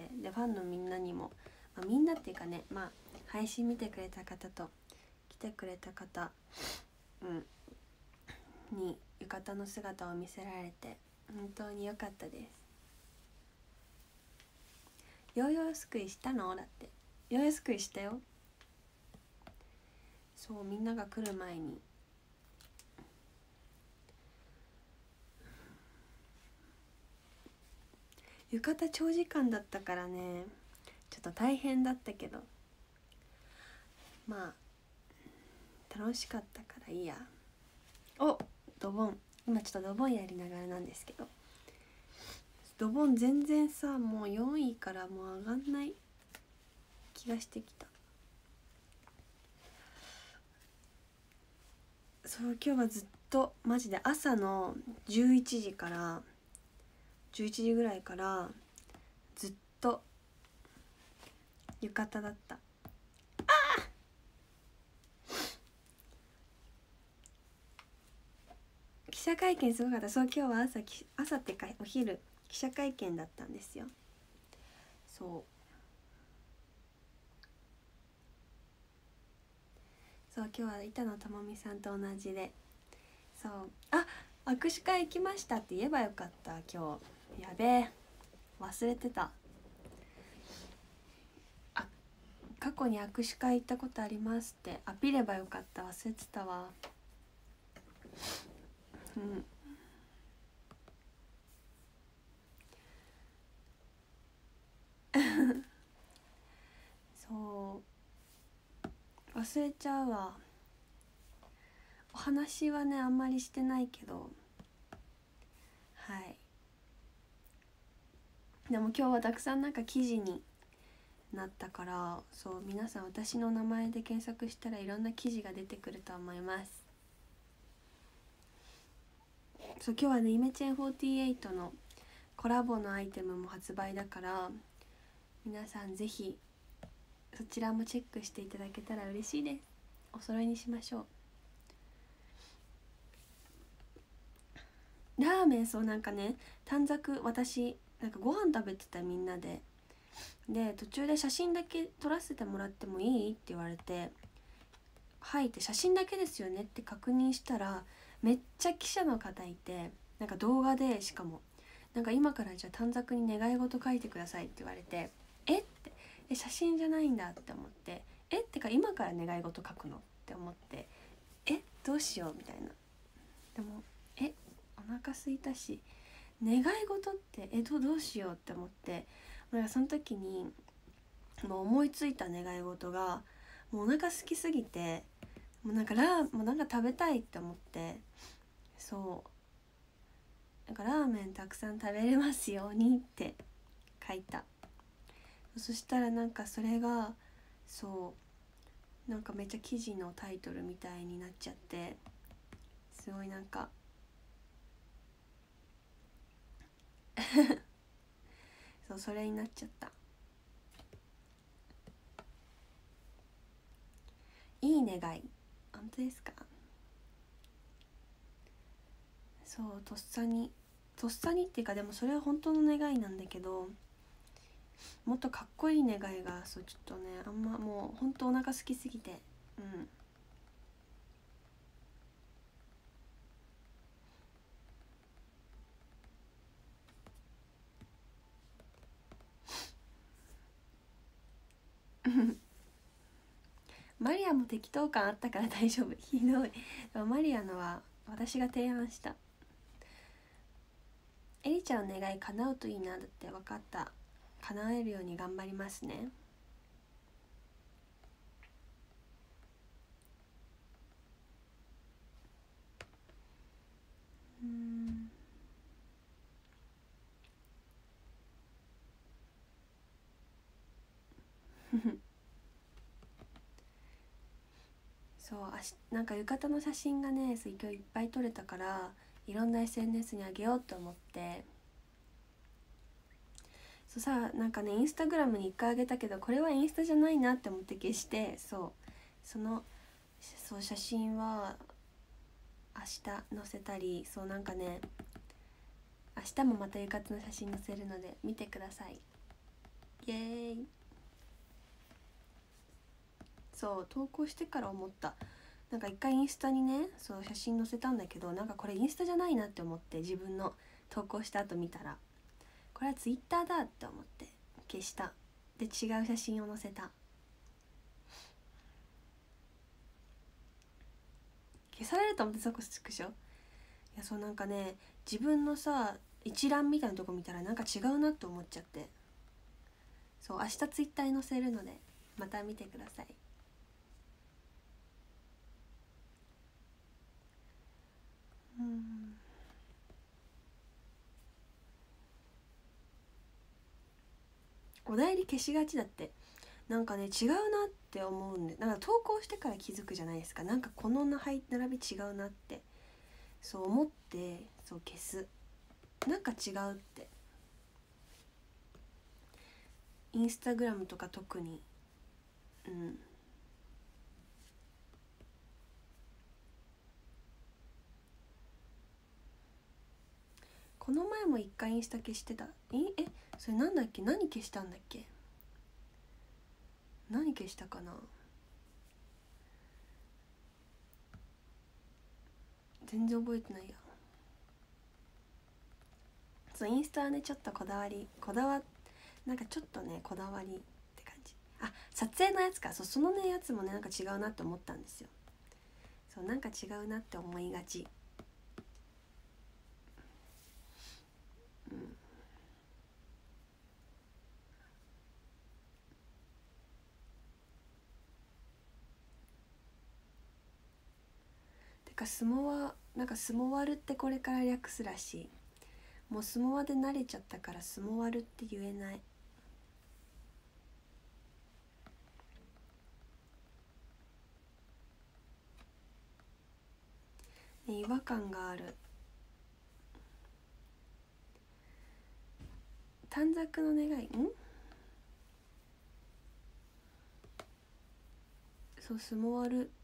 でファンのみんなにも、みんなっていうかね、配信見てくれた方と来てくれた方、に浴衣の姿を見せられて本当に良かったです。ヨーヨーすくいしたの？だってヨーヨーすくいしたよ。そう、みんなが来る前に。浴衣長時間だったからね、ちょっと大変だったけど、楽しかったからいいや。お、ドボン、今ちょっとドボンやりながらなんですけど、ドボン全然さ、もう4位からもう上がんない気がしてきた。そう、今日はずっとマジで朝の11時から11時ぐらいからずっと浴衣だった。記者会見すごかった。そう、今日は朝ってかお昼記者会見だったんですよ。そう今日は板野友美さんと同じで、そう、握手会行きましたって言えばよかった。今日やべえ、忘れてた。過去に握手会行ったことありますってアピればよかった。忘れてたわ。そう忘れちゃうわ。お話はねあんまりしてないけど、はい。でも今日はたくさんなんか記事になったから、そう皆さん私の名前で検索したらいろんな記事が出てくると思います。そう今日はねイメチェン48のコラボのアイテムも発売だから、皆さんぜひそちらもチェックしていただけたら嬉しいです。お揃いにしましょう。ラーメン、そうなんかね短冊、私なんかご飯食べてたみんなで途中で写真だけ撮らせてもらってもいいって言われて、はいって写真だけですよねって確認したら、めっちゃ記者の方いて、なんか動画でしかもなんか今からじゃあ短冊に願い事書いてくださいって言われて、えって写真じゃないんだって思って、ってか今から願い事書くのって思って、どうしようみたいな。でもお腹空いたし願い事ってどうしようって思って、なんかその時にもう思いついた願い事が、もうお腹空きすぎてもうなんか食べたいって思って、そうなんかラーメンたくさん食べれますようにって書いた。そしたらなんかそれがなんかめっちゃ記事のタイトルみたいになっちゃって、すごいなんかそれになっちゃった。いい願い、本当ですか？とっさにっていうか、でもそれは本当の願いなんだけど、もっとかっこいい願いがちょっとねあんまもう本当お腹空きすぎて、マリアも適当感あったから大丈夫。ひどい。マリアのは私が提案した。エリちゃんの願い叶うといいな。だって。分かった、叶えるように頑張りますね。なんか浴衣の写真がね今日いっぱい撮れたから、いろんな SNS にあげようと思って、なんかねインスタグラムに1回あげたけど、これはインスタじゃないなって思って消して、写真は明日載せたり、なんかね明日もまた浴衣の写真載せるので見てください。 イエーイ。そう投稿してから思った。なんか一回インスタにねそう写真載せたんだけど、なんかこれインスタじゃないなって思って、自分の投稿した後見たらこれはツイッターだって思って消した。で違う写真を載せた。消されると思ってそこスクショ。いやそうなんかね自分のさ一覧みたいなとこ見たらなんか違うなって思っちゃって、そう明日ツイッターに載せるのでまた見てください。お題り消しがちだって。なんかね違うなって思うんで、なんか投稿してから気づくじゃないですか。なんかこの並び違うなってそう思ってそう消す。なんか違うって。インスタグラムとか特にこの前も一回インスタ消してた。それなんだっけ、何消したんだっけ、何消したかな。全然覚えてないや。そうインスタはねちょっとなんかちょっとねこだわりって感じ。あ撮影のやつか。そのねやつもねなんか違うなって思ったんですよ。そうなんか違うなって思いがち。てか相撲はなんか相撲割るってこれから略すらしい。もう相撲輪で慣れちゃったから相撲割るって言えない。ね、違和感がある。短冊の願いそう相撲割る。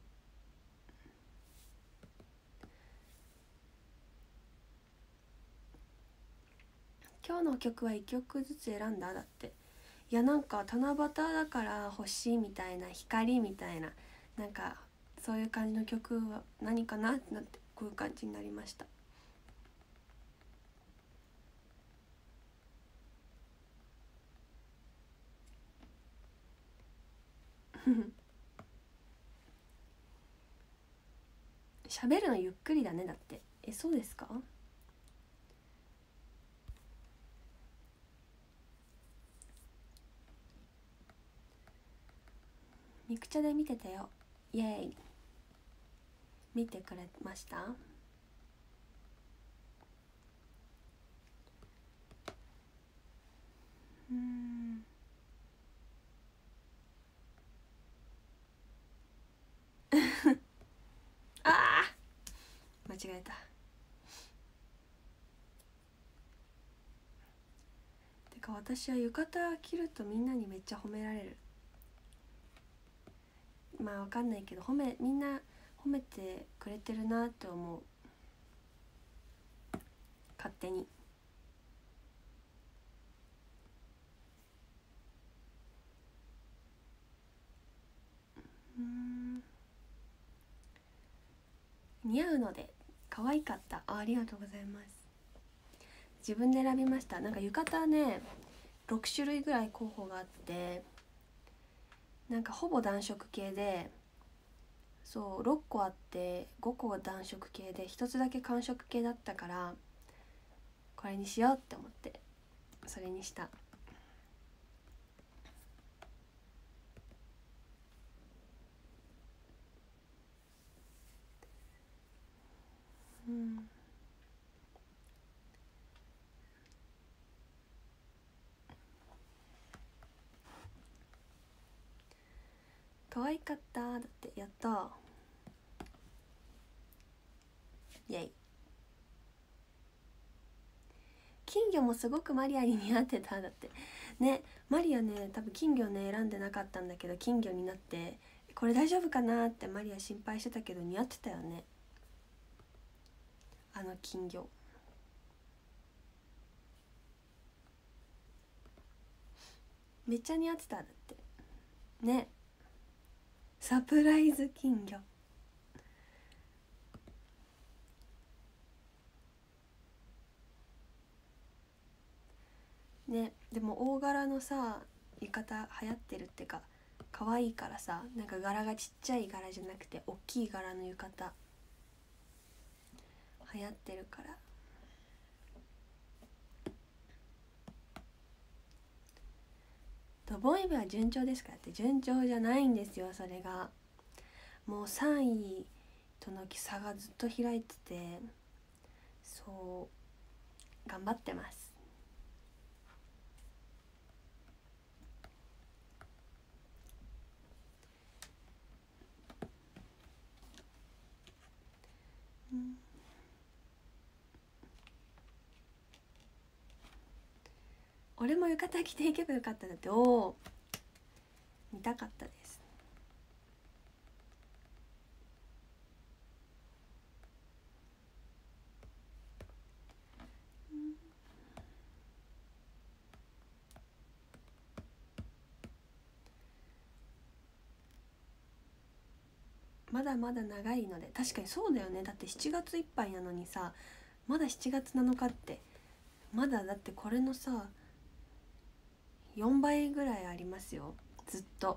今日の曲は1曲ずつ選んだだって。いやなんか七夕だから星みたいな光みたいななんかそういう感じの曲は何かなってなってこういう感じになりました。喋るのゆっくりだねだって。そうですか。ミクチャで見てたよ。イエーイ。見てくれました？あ間違えた。てか私は浴衣着るとみんなにめっちゃ褒められる。まあわかんないけどみんな褒めてくれてるなって思う、勝手に。似合うので可愛かった。ありがとうございます。自分で選びました。なんか浴衣ね6種類ぐらい候補があって、なんかほぼ暖色系で、そう6個あって5個が暖色系で1つだけ寒色系だったから、これにしようって思ってそれにした。可愛かっただって。やった。イェイ。金魚もすごくマリアに似合ってただってね。マリアね多分金魚ね選んでなかったんだけど金魚になって、これ大丈夫かなってマリア心配してたけど似合ってたよね、あの金魚。 めっちゃ似合ってた。だってね、サプライズ金魚ね。でも大柄のさ浴衣流行ってるってか可愛いからさ、なんか柄がちっちゃい柄じゃなくて大きい柄の浴衣流行ってるから。ドボンイブは順調ですかって順調じゃないんですよ。それがもう3位との差がずっと開いてて、そう頑張ってます。俺も浴衣着ていけばよかった。だって見たかったです。まだまだ長いので、確かにそうだよね。だって7月いっぱいなのにさ、まだ7月7日ってまだだってこれのさ4倍ぐらいありますよ。ずっと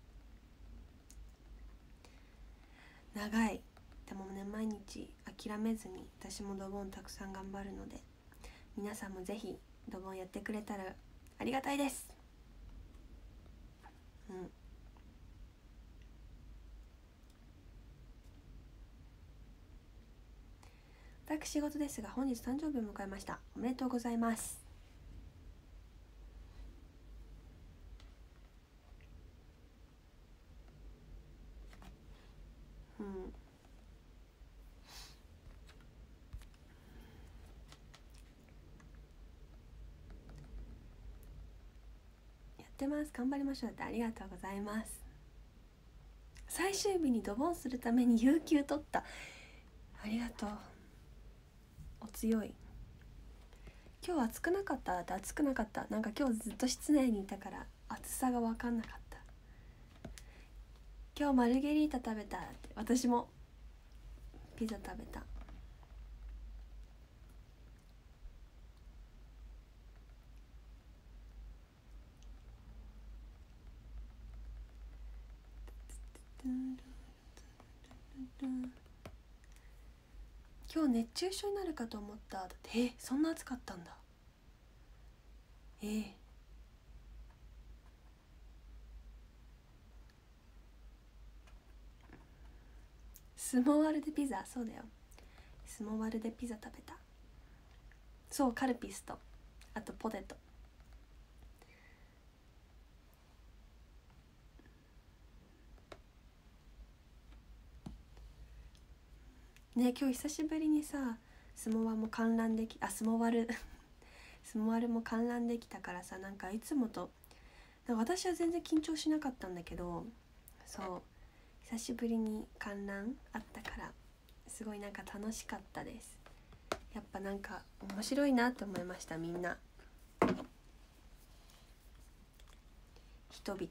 長い。でもね、毎日諦めずに私もドボンたくさん頑張るので、皆さんもぜひドボンやってくれたらありがたいです。私事ですが本日誕生日を迎えました。おめでとうございます。やってます。頑張りましょうって。ありがとうございます。最終日にドボンするために有給取った。ありがとう。お強い。今日暑くなかった。って暑くなかった。なんか今日ずっと室内にいたから暑さが分かんなかった。今日マルゲリータ食べたって。私もピザ食べた。今日熱中症になるかと思った。だってそんな暑かったんだ。スモワルでピザ。そうだよ、スモワルでピザ食べた。そう、カルピスとあとポテト。ね、今日久しぶりにさスモワも観覧できスモワルスモワルも観覧できたからさ、なんかいつもとなんか私は全然緊張しなかったんだけど、そう久しぶりに観覧あったからすごいなんか楽しかったです。やっぱなんか面白いなと思いました。みんな人々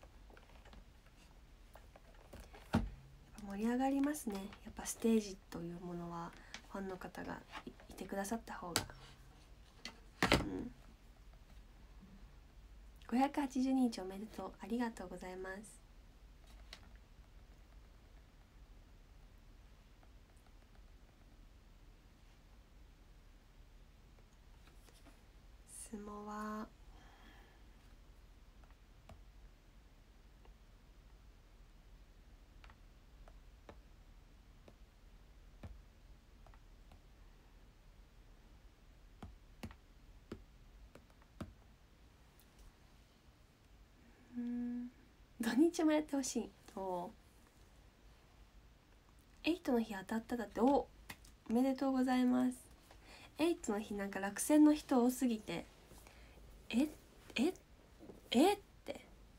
盛り上がりますね。やっぱステージというものはファンの方が いてくださった方が、582日おめでとう。ありがとうございます。スモは土日もやってほしい。8の日当たっただって。おめでとうございます。8の日なんか落選の人多すぎてって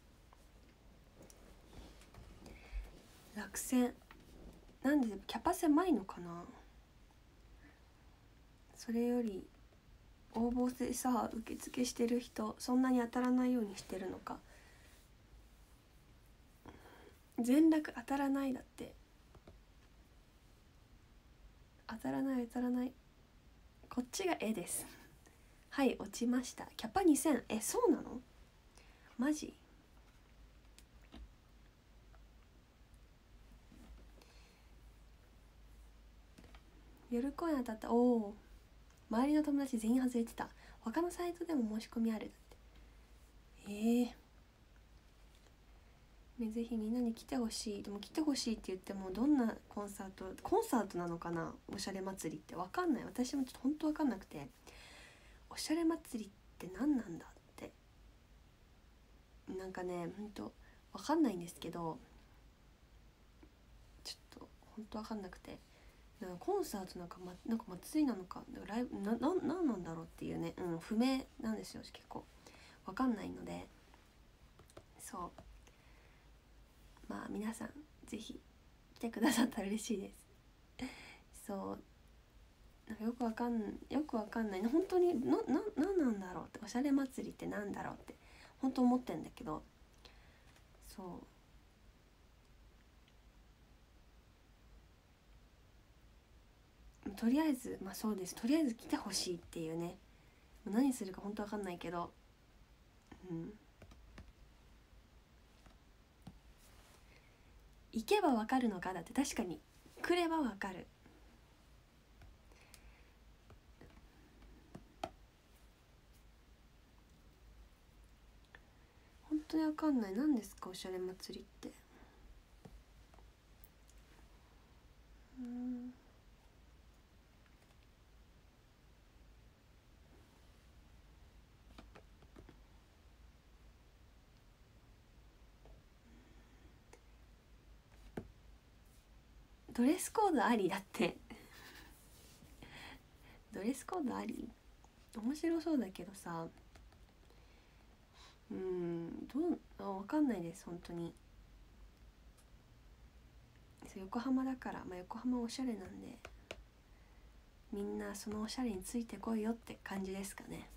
落選なんでキャパ狭いのかな。それより応募でさ受付してる人そんなに当たらないようにしてるのか。全額当たらないだって。当たらない当たらない。こっちが絵ですはい落ちました。キャパ2000。そうなのマジ。夜コイン当たった。おお、周りの友達全員外れてた。他のサイトでも申し込みあるだって。ぜひみんなに来てほしい。でも来てほしいって言ってもどんなコンサートなのかな。おしゃれ祭りって分かんない。私もちょっとほんと分かんなくて、おしゃれ祭りって何なんだってなんかねほんと分かんないんですけど、ちょっとほんと分かんなくて、なんかコンサートなんか祭りなのかライブなんなんだろうっていうね、不明なんですよ。結構分かんないので、そうまあ皆さんぜひ来てくださったら嬉しいです。そうなんかよくわかんない本当になんなんだろうって、おしゃれ祭りってなんだろうって本当思ってんだけど、そうとりあえずそうです、とりあえず来てほしいっていうね。何するか本当わかんないけど、行けばわかるのかだって。確かに来ればわかる。本当にわかんない。何ですかおしゃれ祭りって。ドレスコードありだってドレスコードあり面白そうだけどさ、わかんないです本当に。横浜だから、横浜おしゃれなんでみんなそのおしゃれについてこいよって感じですかね。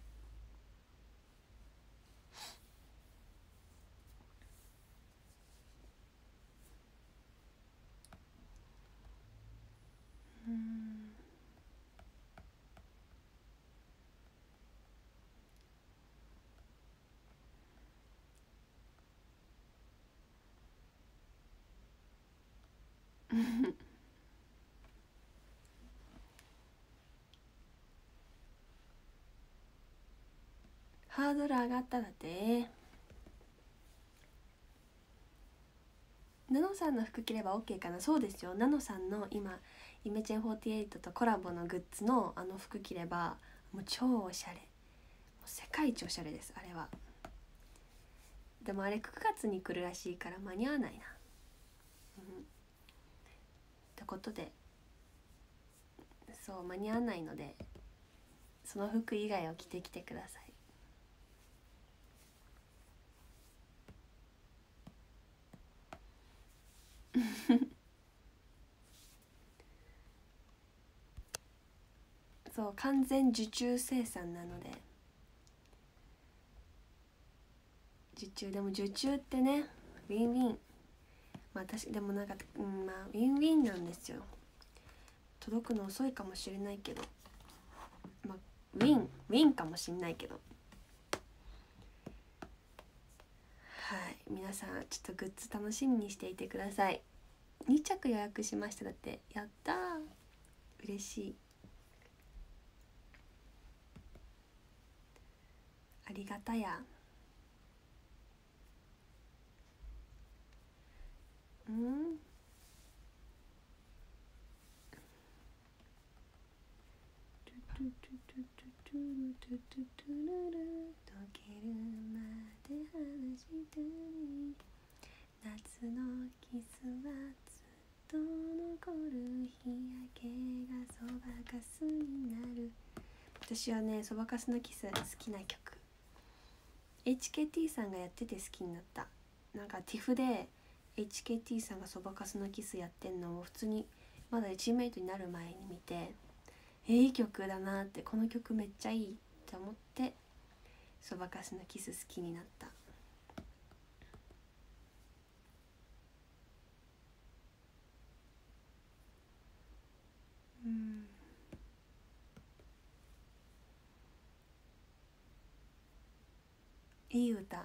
ハードル上がっただって。ナノさんの服着れば OK かな。そうですよ、ナノさんの今イメチェン48とコラボのグッズの服着ればもう超おしゃれ、もう世界一おしゃれですあれは。でもあれ9月に来るらしいから間に合わないな。ってことでそう間に合わないので、その服以外を着てきてください。そう完全受注生産なので。受注でも受注ってねウィンウィン、私でもなんかウィンウィンなんですよ。届くの遅いかもしれないけど、ウィンかもしれないけど、はい皆さんちょっとグッズ楽しみにしていてください。2着予約しました。だってやったー嬉しい、ありがたや。溶けるまで話したり、夏のキスはずっと残る、日焼けがそばかすになる。私はねそばかすのキス好きな曲、 HKT さんがやってて好きになった。なんか TIFF で HKT さんがそばかすのキスやってんのを普通にまだチームメイトになる前に見て、 いい曲だなって、この曲めっちゃいいって思って、そばかすのキス好きになった。いい歌。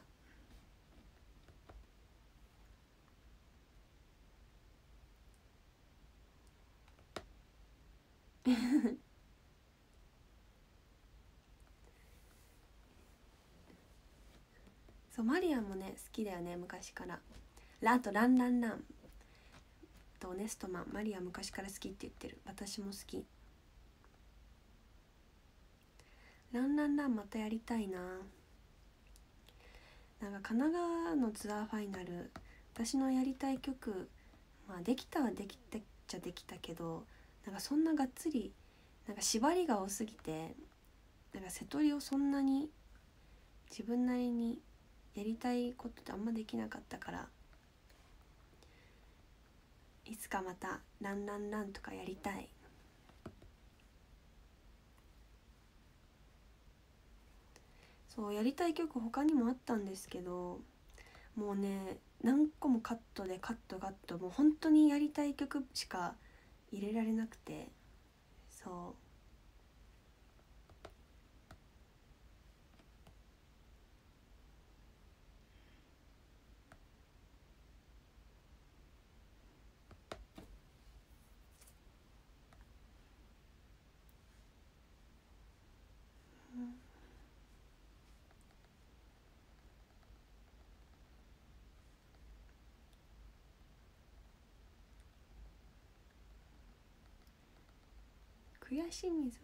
そう、マリアもね好きだよね、昔から。あとランランランとオネストマン、マリア昔から好きって言ってる。私も好き。ランランランまたやりたいな。なんか神奈川のツアーファイナル、私のやりたい曲、まあできたはできたっちゃできたけど、なんかそんながっつりなんか縛りが多すぎて、なんか瀬戸りをそんなに自分なりにやりたいことってあんまできなかったから、いつかまたランランランとかやりたい。そうやりたい曲他にもあったんですけど、もうね何個もカットでカットカット、もう本当にやりたい曲しか入れられなくて、そう悔し水。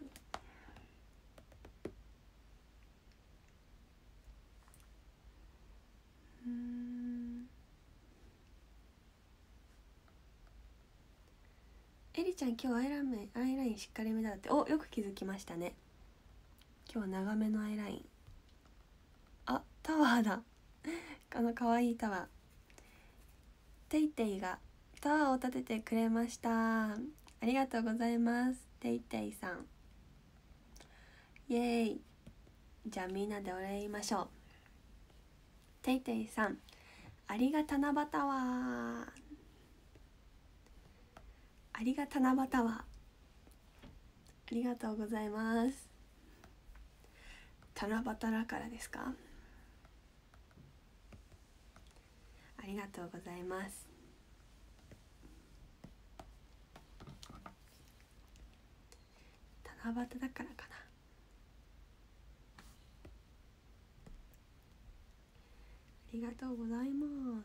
エリちゃん今日アイラインしっかりめだって。お、よく気づきましたね。今日は長めのアイライン。あ、タワーだ。かわいいタワー。テイテイがタワーを立ててくれました。ありがとうございます、テイテイさん。イエーイ。じゃあみんなでお礼言いましょう。テイテイさん、ありがたなばたわ。ありがたなばたわ。ありがとうございます。七夕だからですか？ありがとうございます。七夕だからかな。ありがとうございます。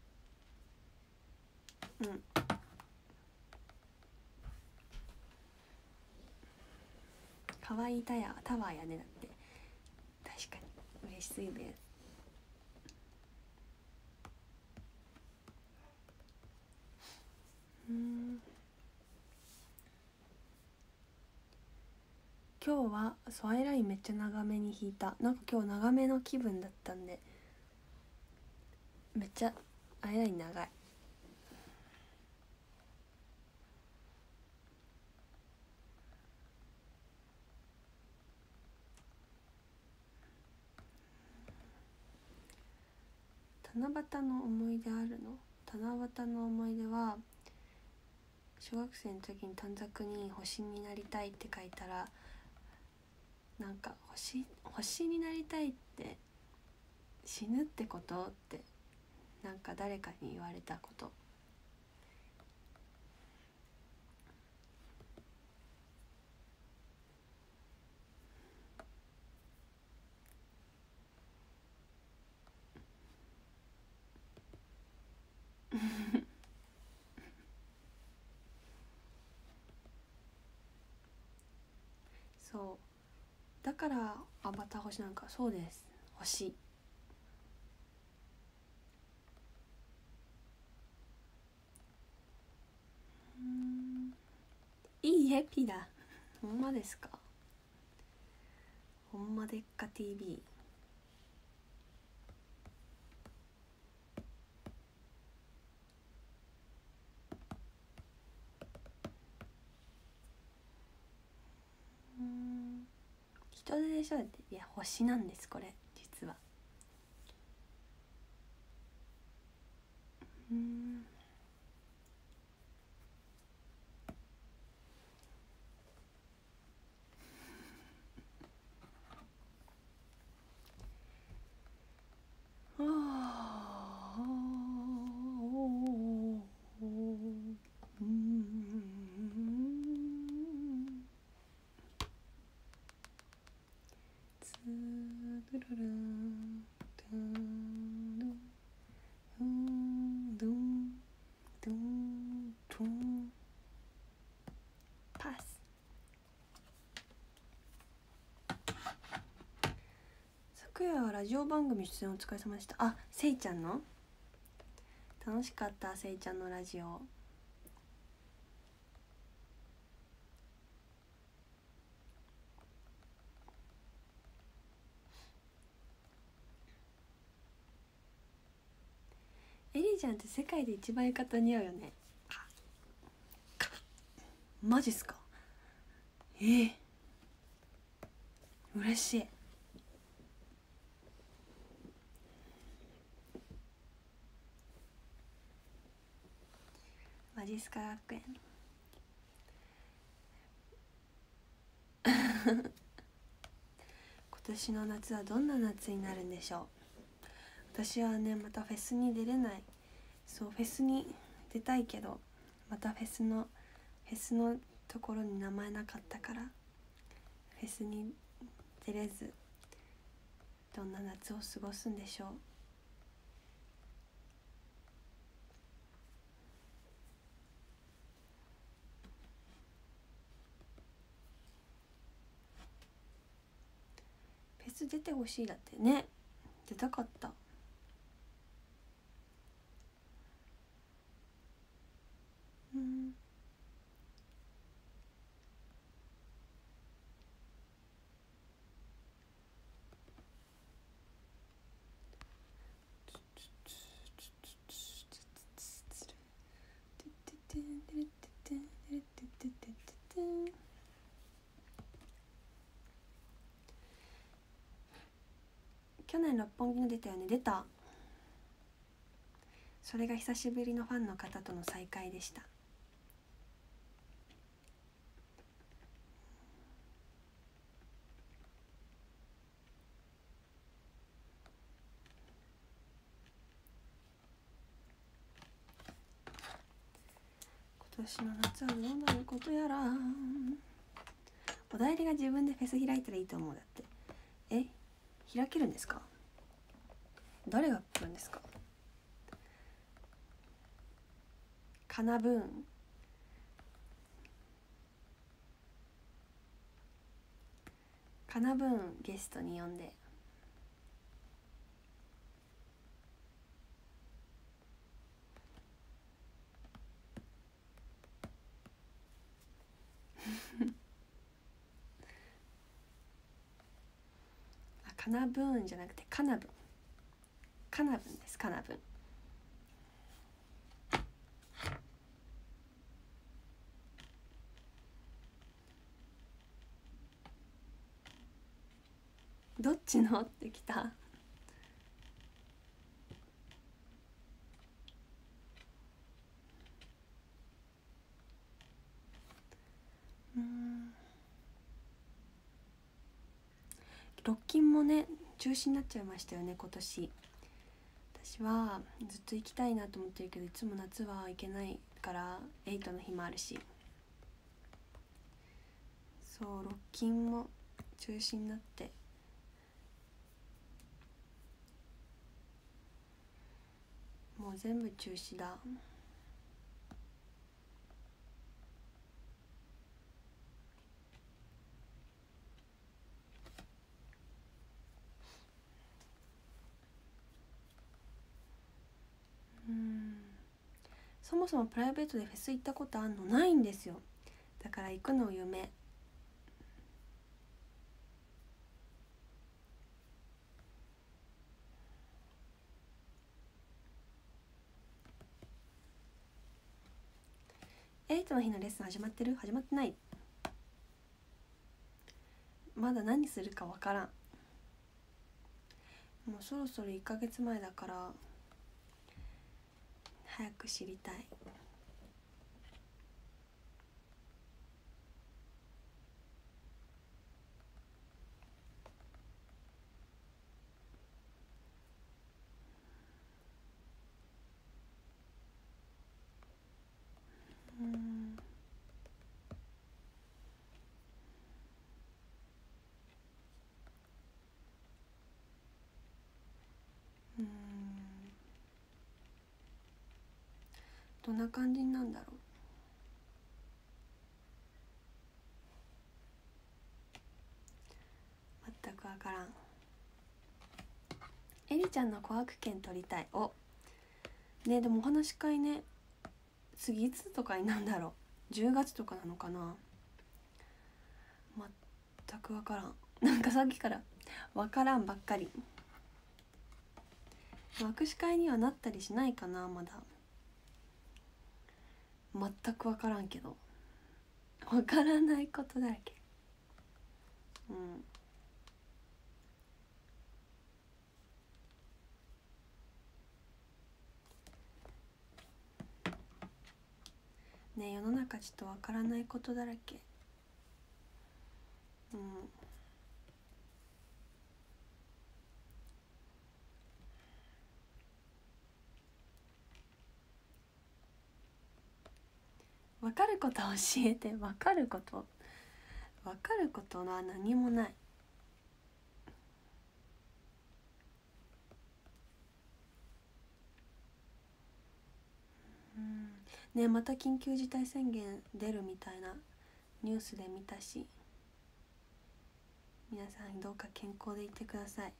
かわいいタワーやね。だって確かに嬉しすぎです。今日はアイラインめっちゃ長めに引いた。なんか今日長めの気分だったんで、めっちゃアイライン長い。七夕の思い出あるの？七夕の思い出は、小学生の時に短冊に星になりたいって書いたら、なんか星になりたいって死ぬってことってなんか誰かに言われたこと。そうだからアバター星なんか。そうです、星。いいエピだ。ほんまですか？ほんまでっか TV。 人手でしょだって。いや星なんですこれ実は。パス。昨夜はラジオ番組出演お疲れ様でした。あ、せいちゃんの楽しかった。せいちゃんのラジオエリちゃんって世界で一番浴衣似合うよね。マジっすか。嬉しい。マジっすか学園今年の夏はどんな夏になるんでしょう。私はねまたフェスに出れない。そうフェスに出たいけどまたフェスのところに名前なかったからフェスに出れず、どんな夏を過ごすんでしょう。フェス出てほしいだってね。出たかった。去年六本木の出たよね。出た。それが久しぶりのファンの方との再会でした。今年の夏はどうなることやら。お代理が自分でフェス開いたらいいと思う。だって開けるんですか。誰が来るんですか。カナブーンゲストに呼んでカナブーンじゃなくてカナブンです。カナブンどっちのってきた。ロッキンもね中止になっちゃいましたよね今年。私はずっと行きたいなと思ってるけどいつも夏は行けないから8の日もあるし、そうロッキンも中止になってもう全部中止だ。そもそもプライベートでフェス行ったことあんのないんですよ。だから行くの夢。8の日のレッスン始まってる？始まってない。 まだ何するかわからん。もうそろそろ1ヶ月前だから早く知りたい。どんな感じなんだろう。全く分からん。エリちゃんの琥珀券取りたい。おね、でもお話し会ね、次いつとかになんだろう。10月とかなのかな。全く分からん。なんかさっきから分からんばっかり。握手会にはなったりしないかな。まだ全く分からんけど、分からないことだらけ。ね、世の中ちょっと分からないことだらけ。分かること教えて。分かることは何もない。ね、また緊急事態宣言出るみたいなニュースで見たし、皆さんどうか健康でいてください。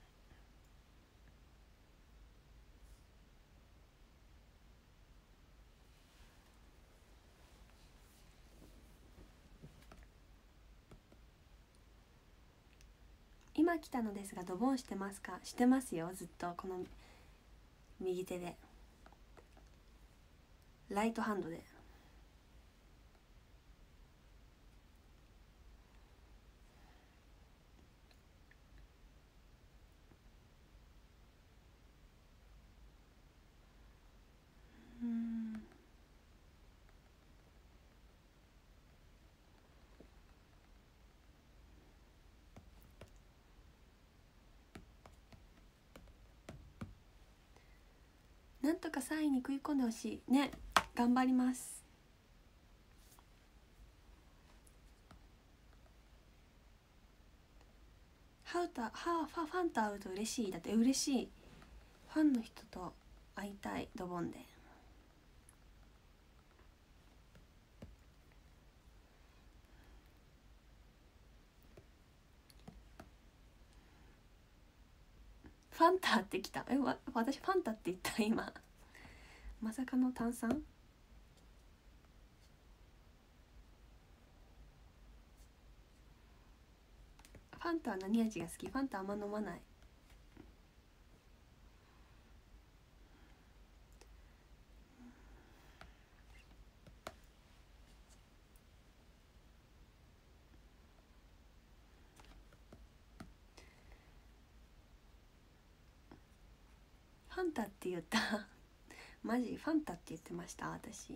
今来たのですがドボンしてますか？してますよ、ずっと。この右手でライトハンドで。なんとか3位に食い込んでほしいね。頑張ります。ファンと会うと嬉しい。だって嬉しい。ファンの人と会いたい。ドボンで。ファンタってきた。私ファンタって言った今。まさかの炭酸。ファンタは何味が好き？ファンタあんま飲まない。ファンタって言った。マジファンタって言ってました、私。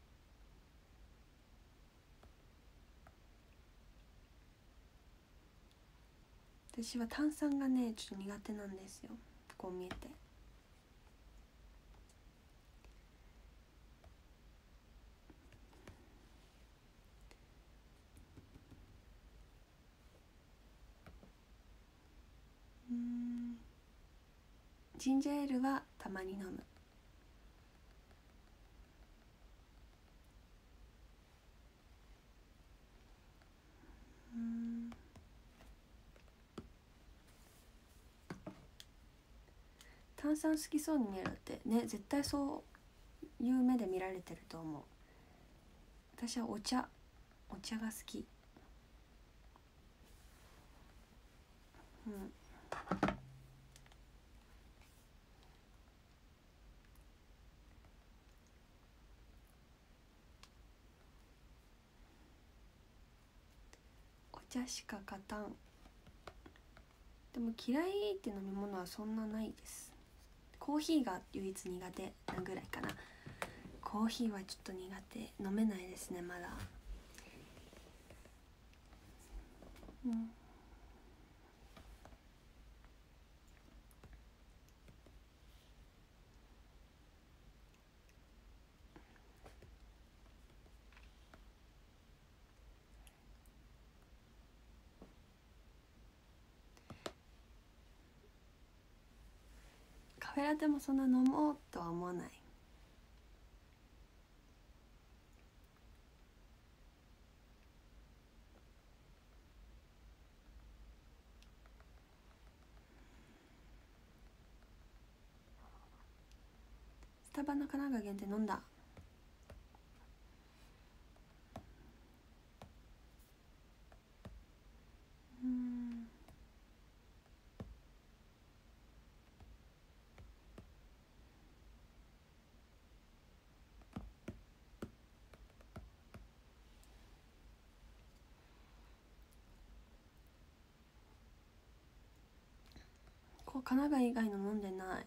私は炭酸がねちょっと苦手なんですよ、こう見えて。ジンジャーエールはたまに飲む。炭酸好きそうに見えるってね、絶対そういう目で見られてると思う。私はお茶が好き。お茶しか勝たん。でも嫌いって飲み物はそんなないです。コーヒーが唯一苦手なぐらいかな。コーヒーはちょっと苦手、飲めないですねまだ。カフェラテもそんな飲もうとは思わない。スタバの神奈川限定飲んだ。こう神奈川以外の飲んでない。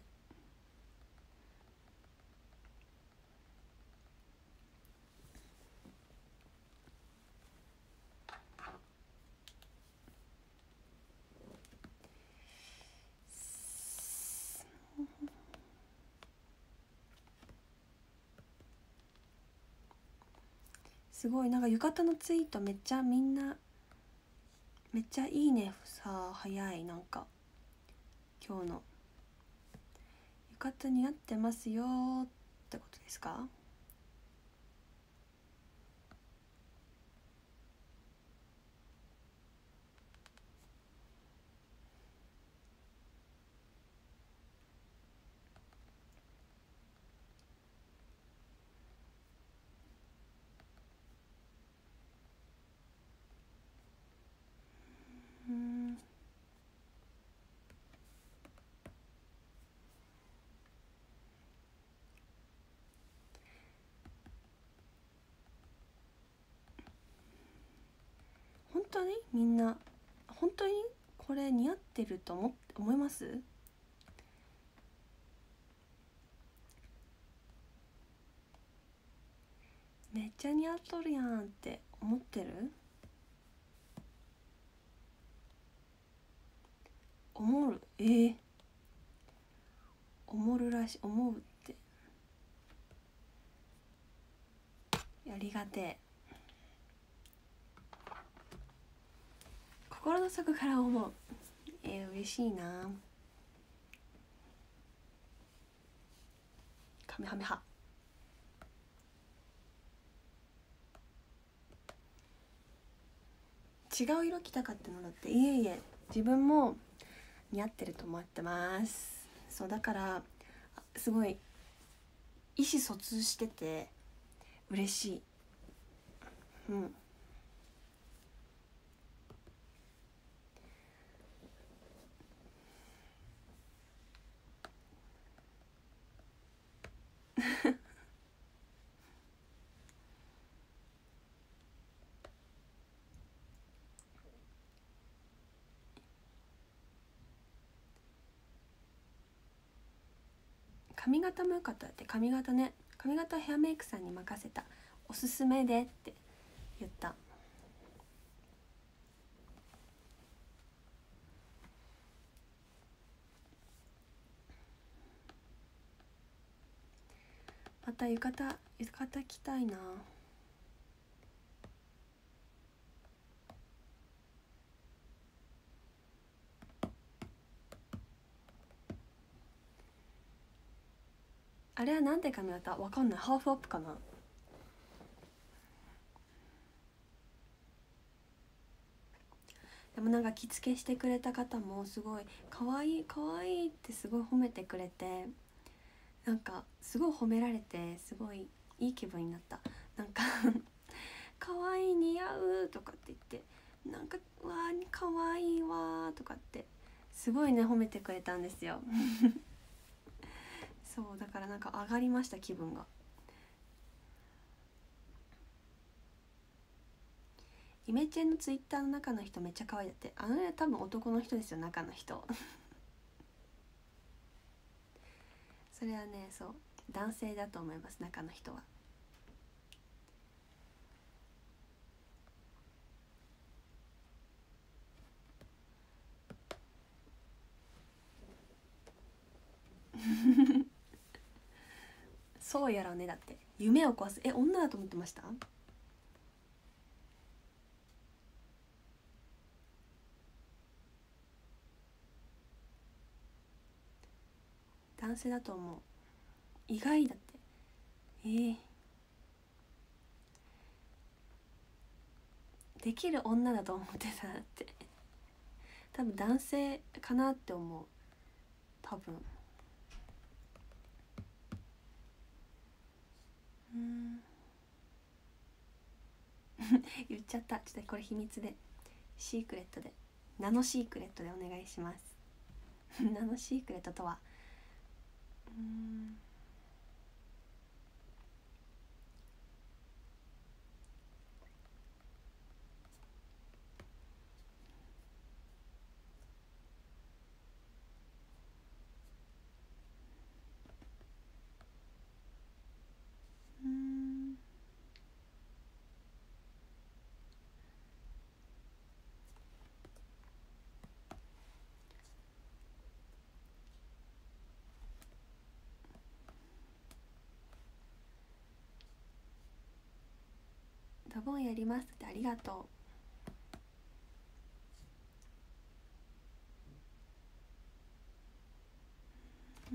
すごいなんか浴衣のツイートめっちゃみんなめっちゃいいねさ、早い。なんか今日の浴衣似合ってますよってことですか？本当にみんな本当にこれ似合ってると思います？めっちゃ似合っとるやんって思ってる？思う？思うらしい。思うってありがてえ。心の底から思う。嬉しいな。カメハメハ。違う色着たかったのだって。いえいえ、自分も似合ってると思ってます。そうだからすごい意思疎通してて嬉しい。髪型も良かったって。髪型ね、髪型ヘアメイクさんに任せた。おすすめでって言った。また浴衣着たいな。あれはなんて髪型わかんない。ハーフアップかな。でもなんか着付けしてくれた方もすごい可愛い可愛いってすごい褒めてくれて、なんかすごい褒められてすごいいい気分になった。なんか可愛い似合うとかって言って、なんかわー可愛いわーとかってすごいね褒めてくれたんですよそうだからなんか上がりました、気分が。 イメチェンのツイッターの中の人めっちゃ可愛いだって。あのね多分男の人ですよ、中の人それはね、そう男性だと思います、中の人は。そうやろうね。だって夢を壊す、女だと思ってました？男性だと思う。意外だって。できる女だと思ってたって。多分男性かなって思う、多分。言っちゃった。ちょっとこれ秘密で、シークレットで、ナノシークレットでお願いしますナノシークレットとは、ダボンやりますって。ありがとう。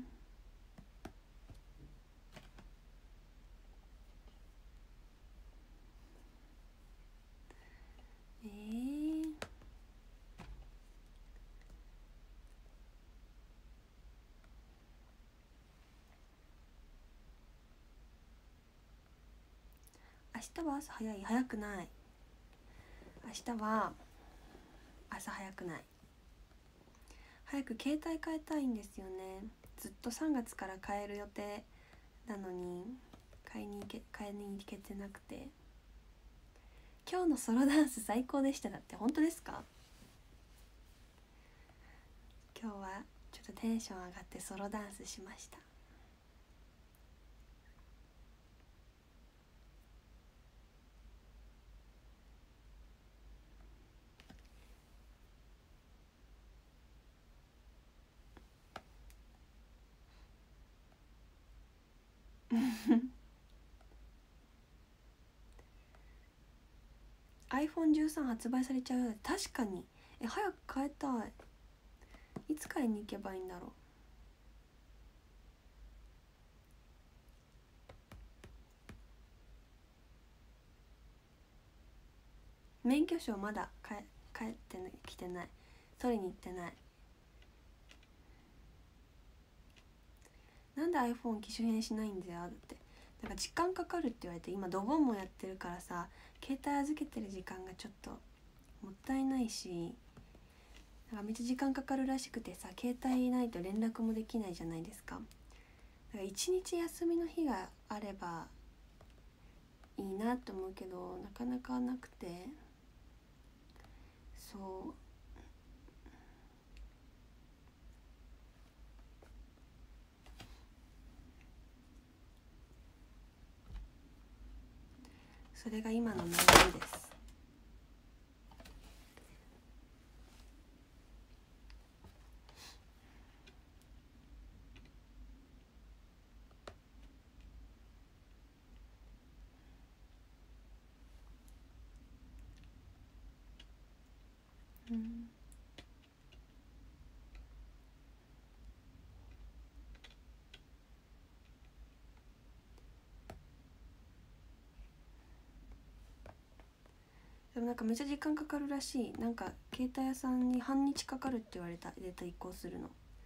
明日は朝早い？早くない。明日は朝早くない。早く携帯変えたいんですよね。ずっと3月から変える予定なのに買いに行けてなくて。今日のソロダンス最高でした。だって。本当ですか？今日はちょっとテンション上がってソロダンスしました。iPhone13 発売されちゃう。確かに。早く変えたい。いつ買いに行けばいいんだろう。免許証まだ帰ってきてない。取りに行ってない。なんで iPhone 機種変しないんだよ。だってなんか時間かかるって言われて、今ドボンもやってるからさ、携帯預けてる時間がちょっともったいないし、なんかめっちゃ時間かかるらしくてさ、携帯ないと連絡もできないじゃないですか。だから一日休みの日があればいいなと思うけど、なかなかなくて。そう、それが今の悩みです。でもなんかめっちゃ時間かかるらしい。なんか携帯屋さんに半日かかるって言われた。データ移行するの。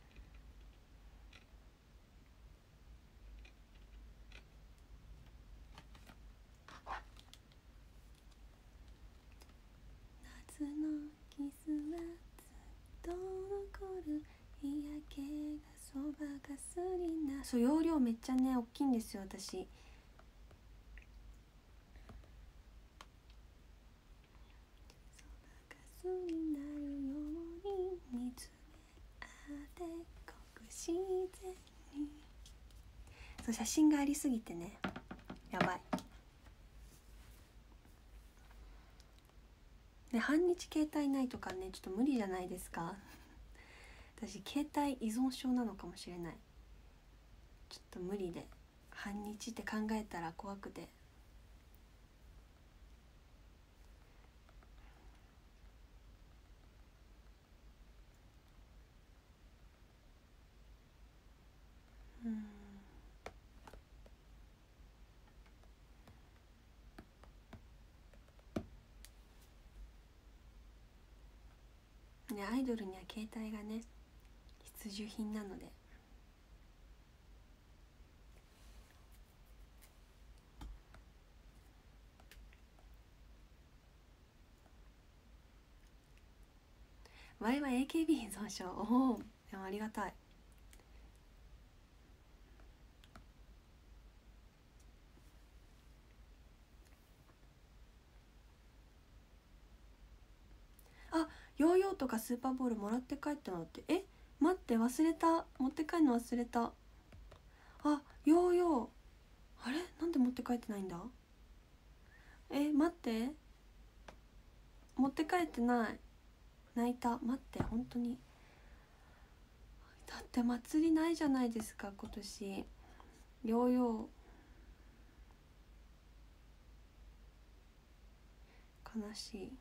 夏のキスはずっと残る、嫌気がそばかすりな。そう、容量めっちゃね大きいんですよ私。 になるように見つめ合ってごく自然に。そう、写真がありすぎてね、やばいね。半日携帯ないとかね、ちょっと無理じゃないですか。私携帯依存症なのかもしれない。ちょっと無理で、半日って考えたら怖くて。ね、アイドルには携帯がね必需品なので。ワイは AKB 依存症。おお、でもありがたい。あ、ヨーヨーとかスーパーボールもらって帰ったのって、待って、忘れた、持って帰るの忘れた。あ、ヨーヨー、あれ、なんで持って帰ってないんだ。待って、持って帰ってない。泣いた。待って、本当に。だって祭りないじゃないですか今年。ヨーヨー、悲しい。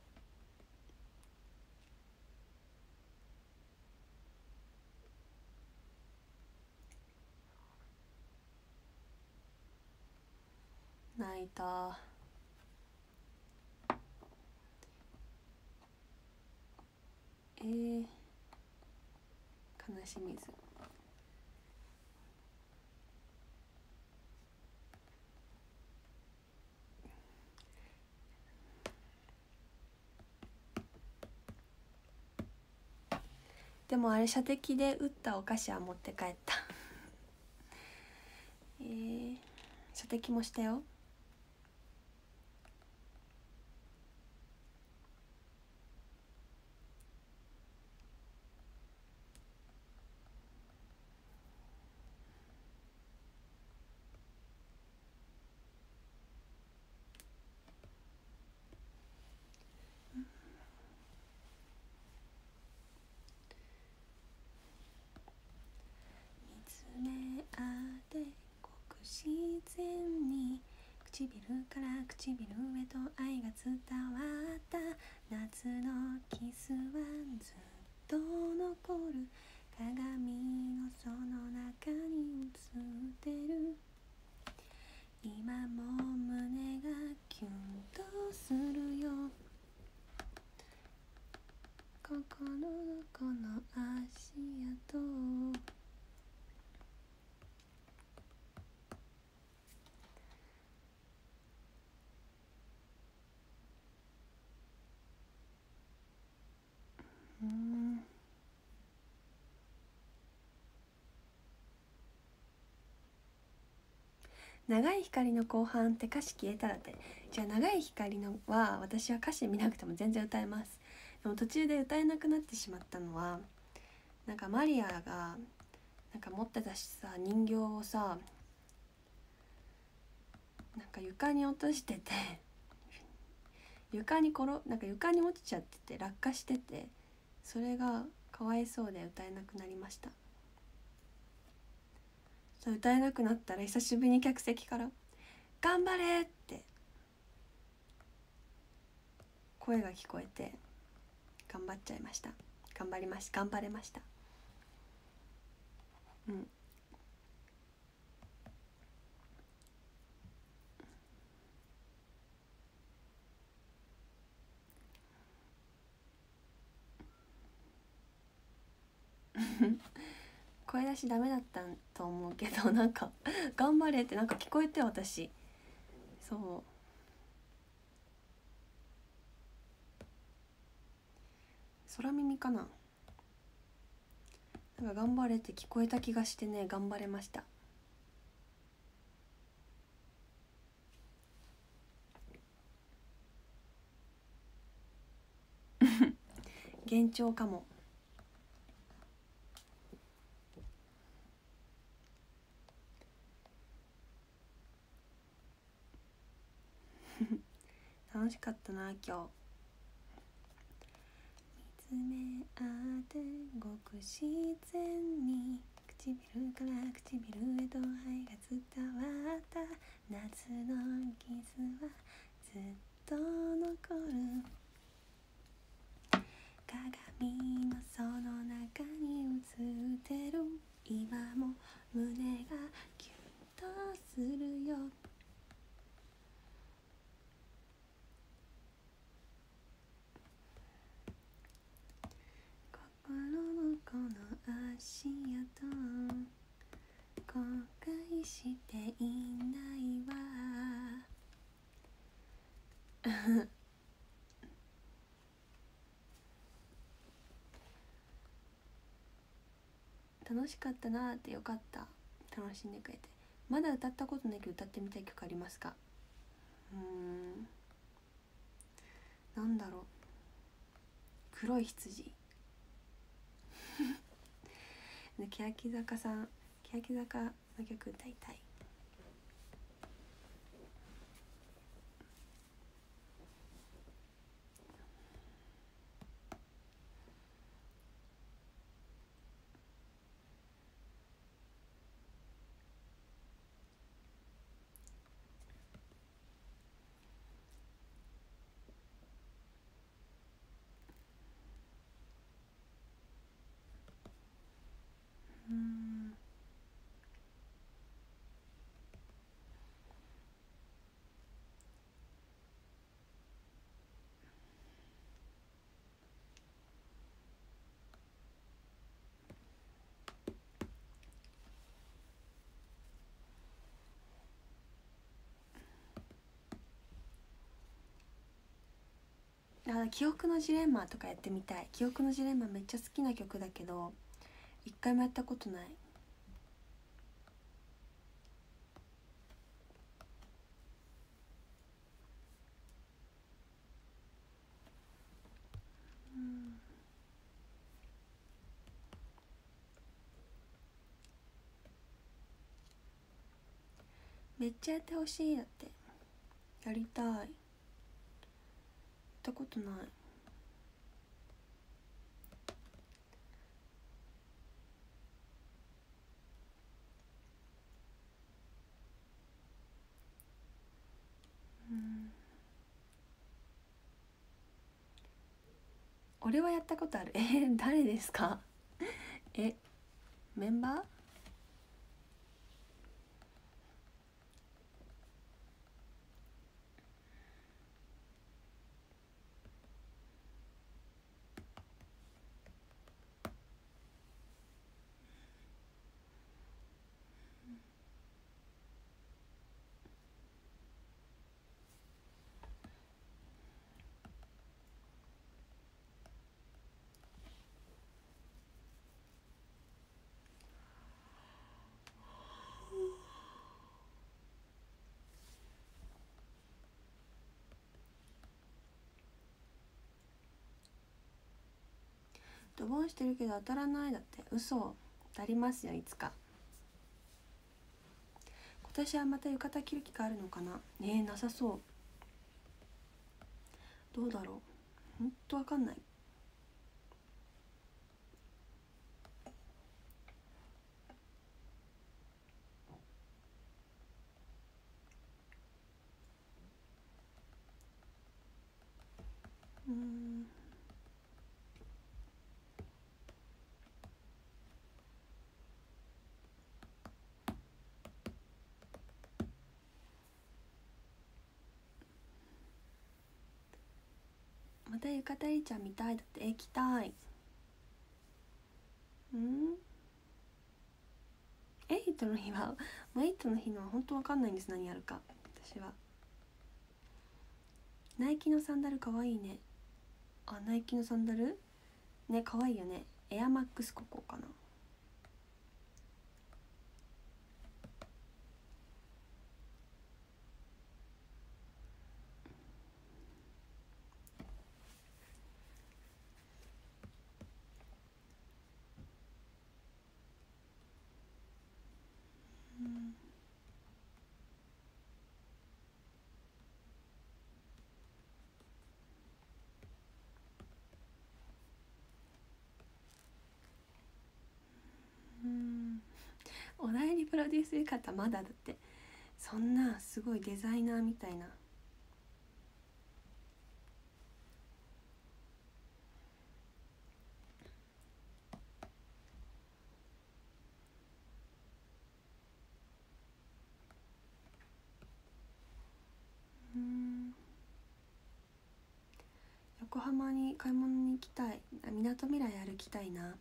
泣いた。悲しみず。でもあれ、射的で撃ったお菓子は持って帰った射的もしたよ。見つめ合ってごく自然に、唇から唇へと愛が伝わった。夏のキスはずっと残る。鏡のその中に映ってる。今も胸がキュンとするよ。心のこの足跡。長い光の後半って歌詞消えたらって。じゃあ長い光のは私は歌詞見なくても全然歌えます。でも途中で歌えなくなってしまったのは、なんかマリアがなんか持ってたしさ、人形をさ、なんか床に落としててなんか床に落ちちゃってて、落下してて、それがかわいそうで歌えなくなりました。歌えなくなったら久しぶりに客席から「頑張れ!」って声が聞こえて、頑張っちゃいました。頑張れました。声出しダメだったと思うけど、なんか「頑張れ!」ってなんか聞こえて、私。そう、空耳かな。なんか頑張れって聞こえた気がしてね、頑張れました。 幻聴かも。楽しかったな今日。見つめ合ってごく自然に唇から唇へと愛が伝わった夏のキスはずっと残る。鏡のその中に映ってる今も胸がキュンとするよ。心のこの足跡後悔していないわ楽しかったなーって。よかった、楽しんでくれて。まだ歌ったことないけど歌ってみたい曲ありますか？なんだろう、黒い羊欅坂さん、欅坂の曲歌いたい。記憶のジレンマとかやってみたい。記憶のジレンマめっちゃ好きな曲だけど一回もやったことない。めっちゃやってほしい。だってやりたい。やったことない。俺はやったことある。誰ですか？メンバー？ドボンしてるけど当たらない。だって。嘘。当たりますよいつか。今年はまた浴衣着る機会あるのかな。なさそう。どうだろう、ほんとわかんない。また浴衣りちゃん見たい。だって。着たい。エイトの日はエイトの日のは本当わかんないんです。何やるか私は。ナイキのサンダルかわいいね。ナイキのサンダルね、かわいいよね。エアマックスここかな。 ロデュースする方まだだって、そんなすごいデザイナーみたいな。横浜に買い物に行きたい。みなとみらい歩きたいな。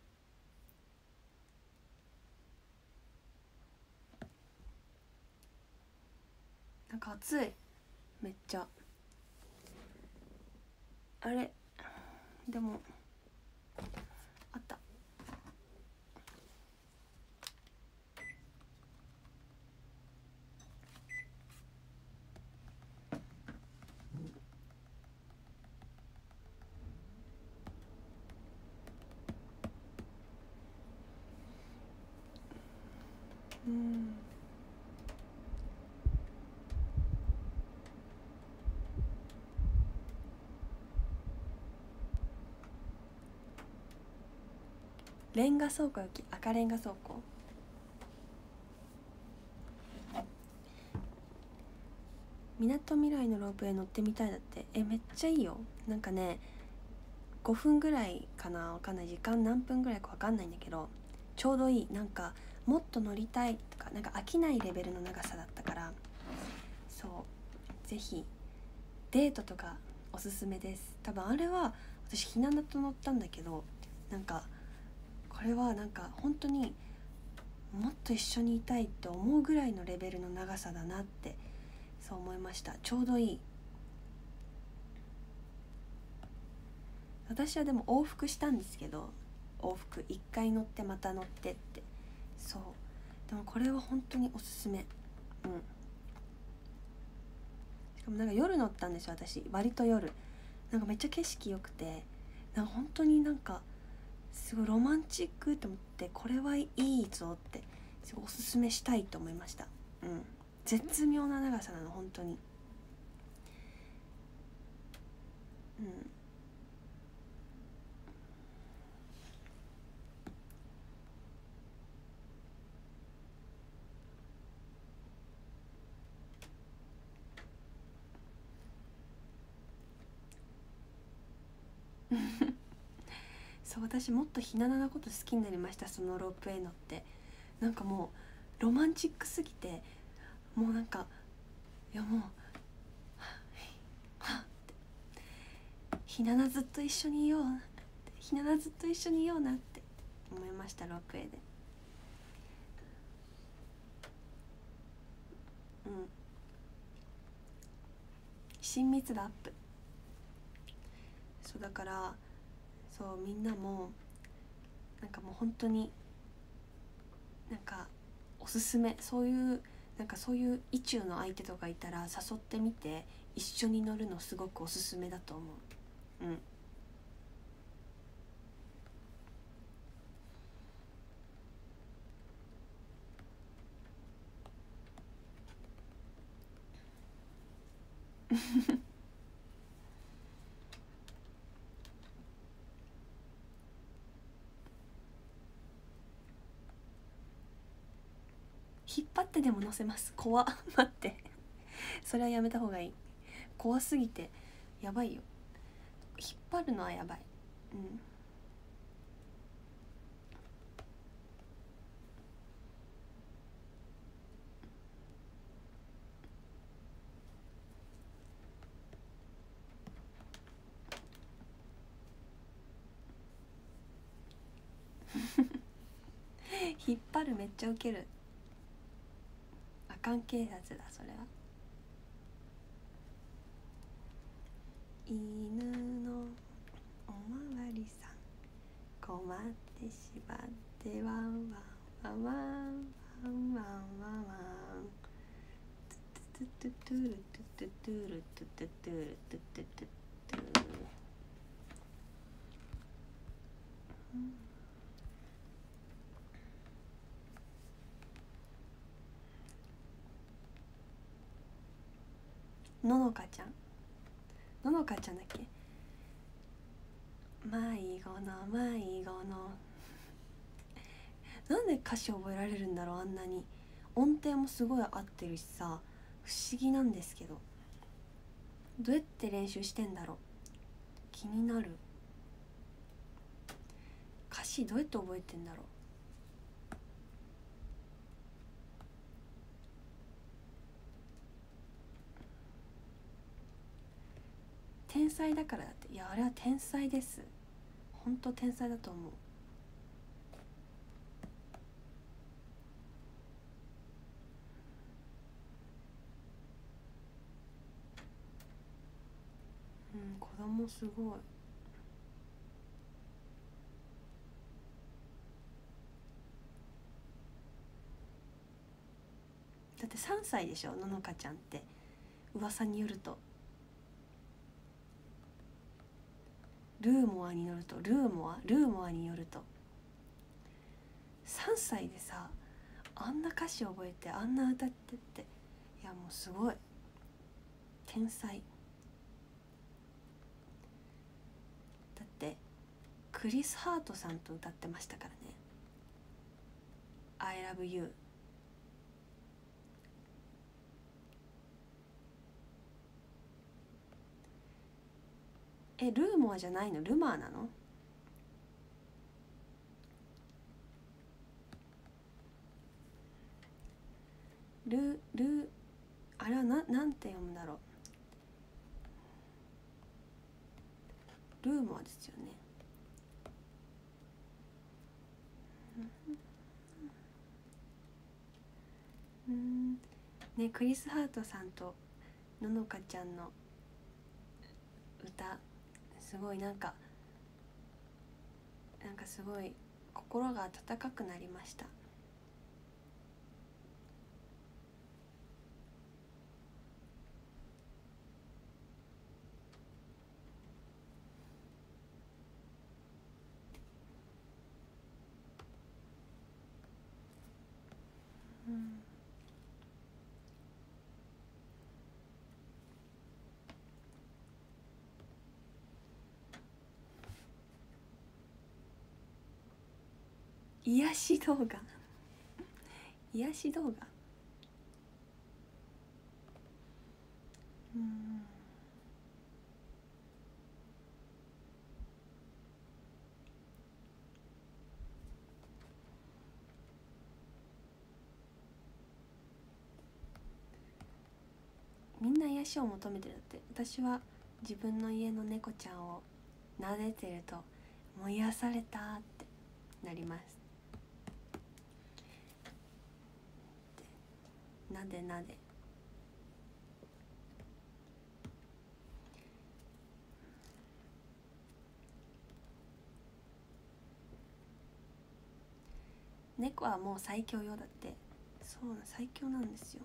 なんか暑い、めっちゃ。あれでもあった。レンガ倉庫よき赤レンガ倉庫。みなとみらいのロープウェイ乗ってみたいだって。めっちゃいいよ。なんかね5分ぐらいかな、わかんない、時間何分ぐらいかわかんないんだけど、ちょうどいい。なんかもっと乗りたいとか、なんか飽きないレベルの長さだったから、そうぜひデートとかおすすめです。多分あれは私ひななと乗ったんだけど、なんかこれはなんか本当にもっと一緒にいたいって思うぐらいのレベルの長さだなってそう思いました。ちょうどいい。私はでも往復したんですけど、往復1回乗ってまた乗ってって、そうでもこれは本当におすすめ。しかもなんか夜乗ったんですよ私、割と夜。なんかめっちゃ景色良くて、なんか本当になんかすごいロマンチックと思って、これはいいぞってすごいおすすめしたいと思いました。絶妙な長さなの本当に。そう私もっとひななのこと好きになりました。そのロープウェイ乗ってなんかもうロマンチックすぎて、もうなんかいやもうはってひななずっと一緒にいよう、ひななずっと一緒にいようなって思いました、ロープウェイで。親密度アップ。そうだからそうみんなもなんかもう本当になんかおすすめ、そういうなんかそういう意中の相手とかいたら誘ってみて、一緒に乗るのすごくおすすめだと思う。引っ張ってでも乗せます。怖っ待ってそれはやめた方がいい。怖すぎてやばいよ。引っ張るのはやばい。引っ張るめっちゃウケる。あかん警察だそれは。犬のおまわりさん困ってしまってワンワンワンワンワンワンワンワントゥトゥトゥルトゥトゥトゥルトゥトゥトゥルトゥトゥトゥトゥののかちゃん、ののかちゃんだっけ。迷子の迷子のなんで歌詞覚えられるんだろう、あんなに。 音程もすごい合ってるしさ、不思議なんですけど、どうやって練習してんだろう、気になる。歌詞どうやって覚えてんだろう。天才だからだって。いや、あれは天才です、本当天才だと思う。うん、子供すごい。だって3歳でしょ、ののかちゃんって、噂によると。ルーモアによると、ルーモアによると3歳でさ、あんな歌詞覚えてあんな歌ってって、いやもうすごい天才だって。クリス・ハートさんと歌ってましたからね、 I love you。 ルーモアじゃないの、ルマーなの。あれはなんて読むんだろう。ルーモアですよね。ね、クリス・ハートさんとののかちゃんの歌、すごいなんかすごい心が温かくなりました。うん、癒し動画癒し動画。うん、みんな癒しを求めてるって。私は自分の家の猫ちゃんを撫でてると、もう癒されたってなります。なでなで。猫はもう最強よ、だって。そうな、最強なんですよ。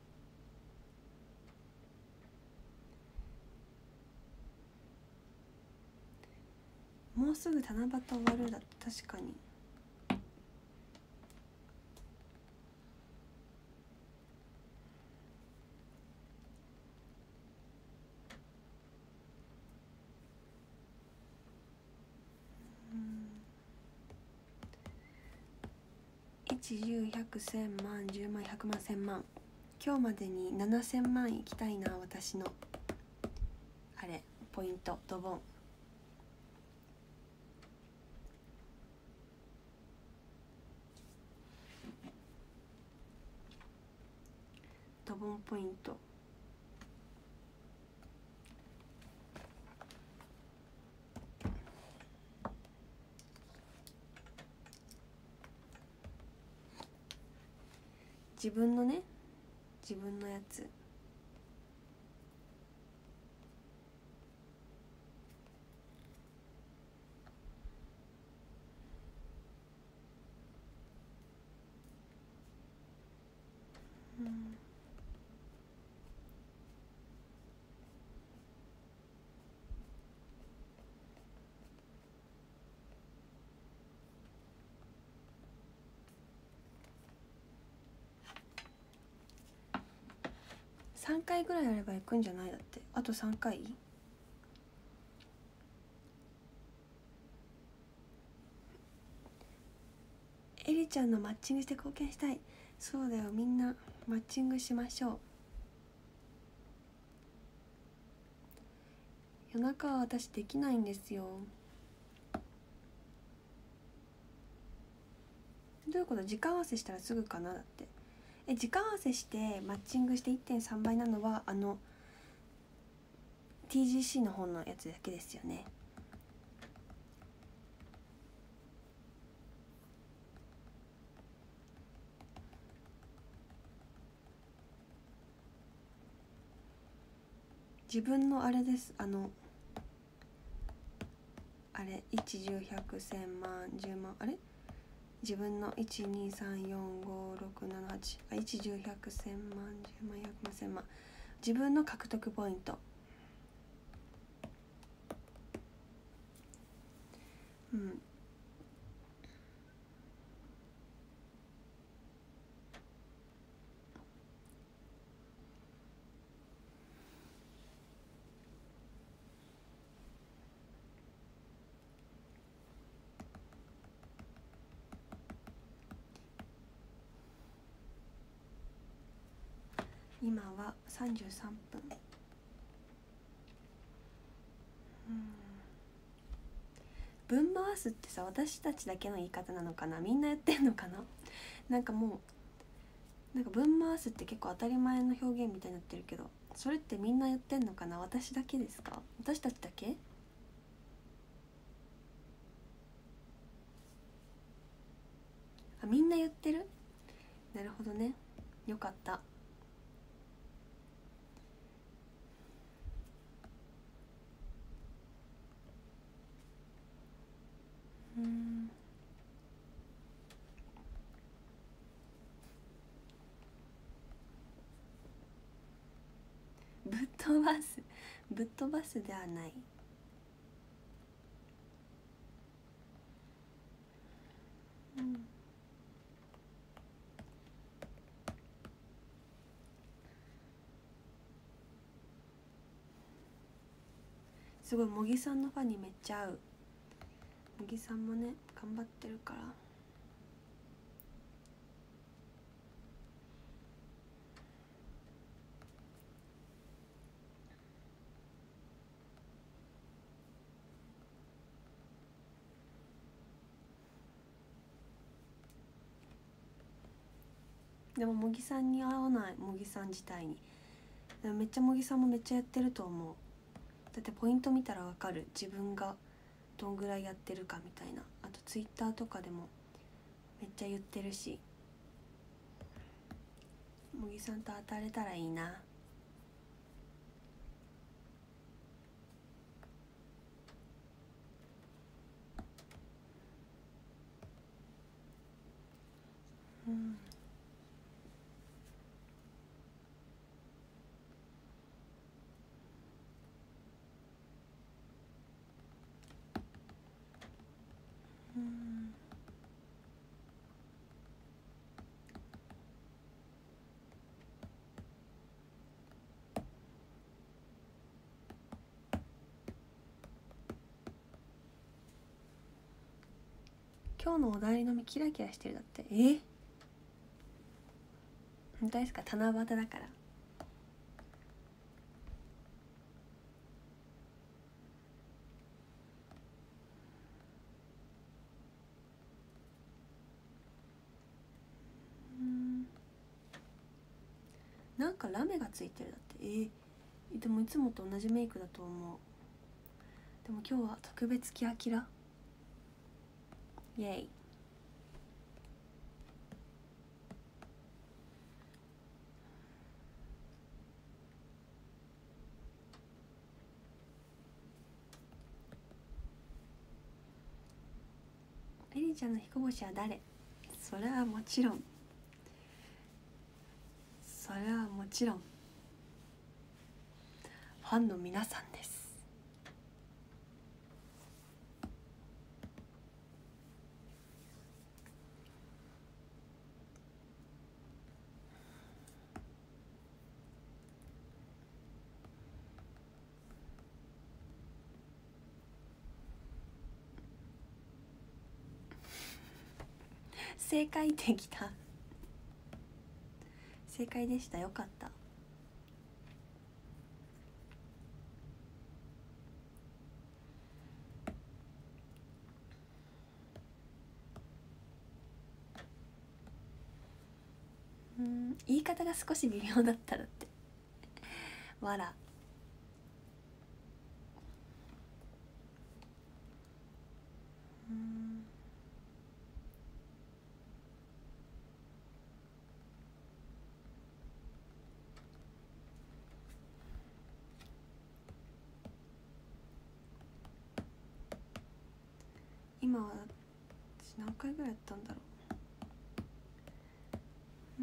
もうすぐ七夕終わるだって。確かに。1、10、100、1000万、10万、100万、1000万。今日までに7000万いきたいな、私のあれポイント。ドボン。ドボンポイント。自分のね、自分のやつ。うん、3回ぐらいあれば行くんじゃない。だってあと3回。エリちゃんのマッチングして貢献したい。 そうだよ、みんなマッチングしましょう。夜中は私できないんですよ。どういうこと？時間合わせしたらすぐかな？だって時間合わせしてマッチングして 1.3 倍なのはTGC の方のやつだけですよね。自分のあれです、あれ1、10、100、1000万、10万、あれ自分の1、2、3、4、5、6、7、8、1、10、100、1000万、10万、100万、1000万、自分の獲得ポイント。うん。今は33分。分回すってさ、私たちだけの言い方なのかな？みんなやってんのかな？なんかもうなんか分回すって結構当たり前の表現みたいになってるけど、それってみんなやってんのかな？私だけですか？私たちだけ？あ、みんな言ってる？なるほどね、よかった。ぶっ飛ばす、ぶっ飛ばすではない。すごい茂木さんのファンにめっちゃ合う。茂木さんもね頑張ってるから。でも茂木さんに合わない、茂木さん自体に。でもめっちゃ茂木さんもめっちゃやってると思う。だってポイント見たらわかる、自分がどんぐらいやってるかみたいな。あとツイッターとかでもめっちゃ言ってるし、茂木さんと当たれたらいいな。うん。うん。今日のお題のみキラキラしてるだって。本当ですか？七夕だから。なんかラメがついてるだって。でもいつもと同じメイクだと思う。でも今日は特別キラキラ。イエイ。エリちゃんの彦星は誰？それはもちろん、それはもちろんファンの皆さんです。正解できた。 正解でした。よかった。言い方が少し微妙だったらってわら。今は私何回ぐらいやったんだろう。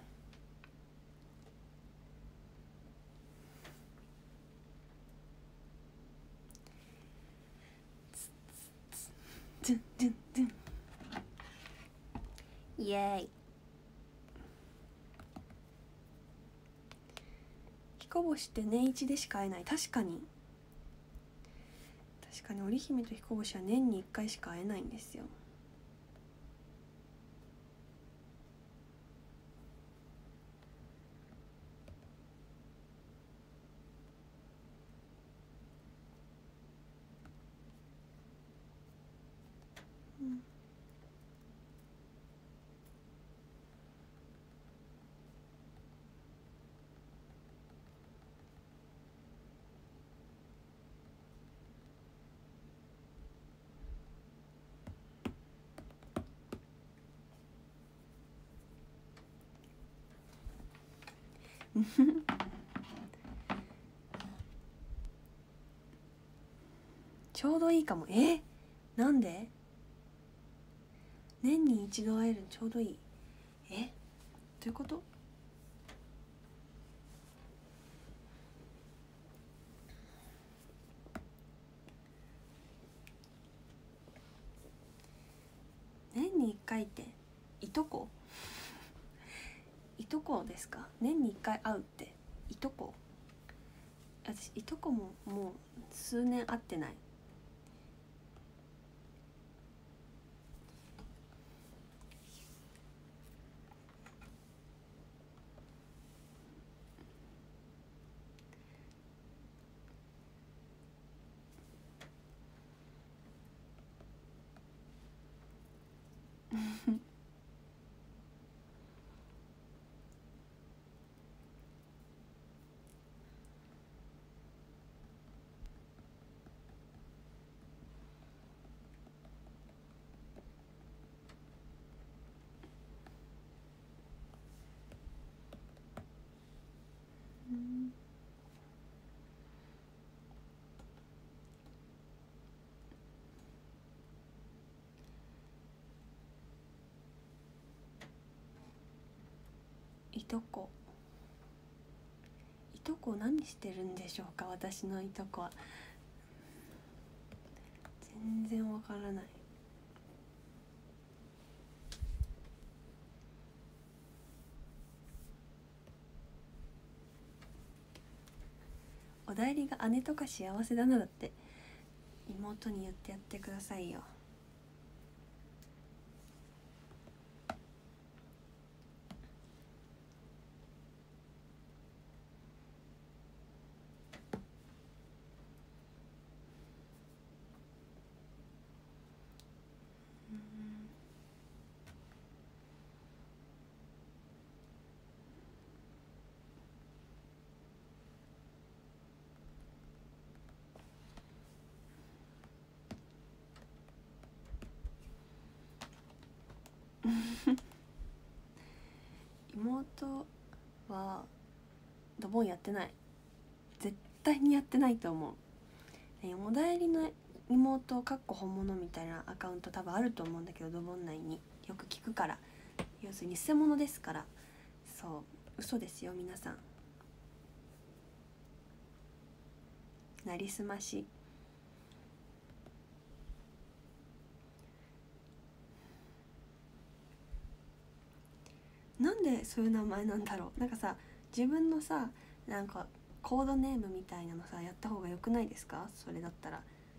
ドゥンドゥンドゥン。イエーイ。彦星って年一でしか会えない。確かに織姫と彦星は年に1回しか会えないんですよ。ちょうどいいかも。なんで？年に一度会えるちょうどいい。どういうこと？年に1回っていとこいとこですか？年に1回会うっていとこ？私いとこももう数年会ってない。いとこ何してるんでしょうか？私のいとこは全然わからない。お代理が姉とか幸せだなだって。妹に言ってやってくださいよ。妹はドボンやってない。絶対にやってないと思う。お代理の妹かっこ本物みたいなアカウント多分あると思うんだけど、ドボン内によく聞くから。要するに偽物ですから。そう嘘ですよ皆さん。なりすまし。なんでそういう名前なんだろう。なんかさ、自分のさ、なんかコードネームみたいなのさやった方がよくないですか？それだったら。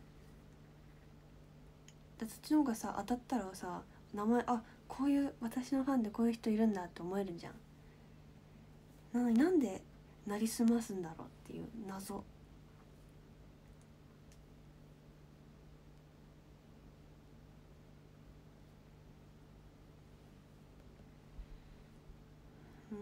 そっちの方がさ、当たったらさ、名前、こういう私のファンでこういう人いるんだって思えるじゃん。 なのになんでなりすますんだろうっていう謎。うん。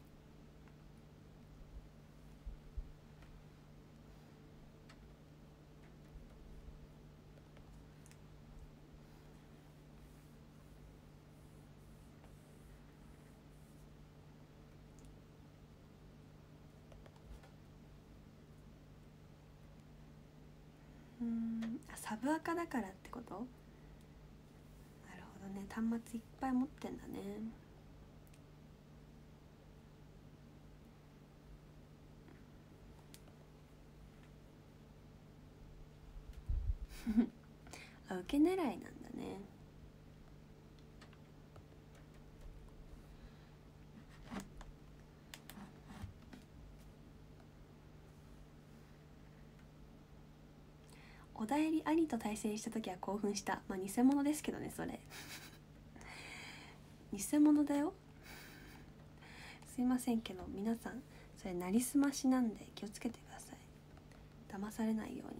サブアカだからってこと？なるほどね、端末いっぱい持ってんだね。あ、受け狙いなんだね。おだいり兄と対戦した時は興奮した。まあ偽物ですけどね、それ偽物だよ。すいませんけど皆さん、それなりすましなんで気をつけてください。騙されないように。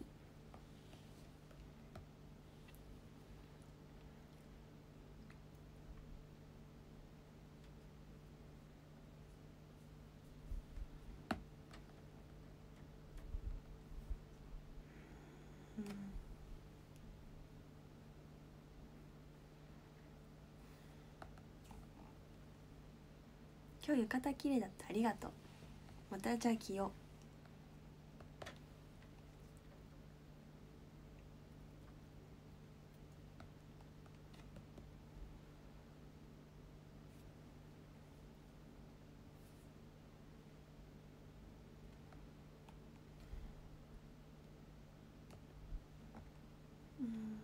今日浴衣綺麗だった、ありがとう。またじゃあ着よう。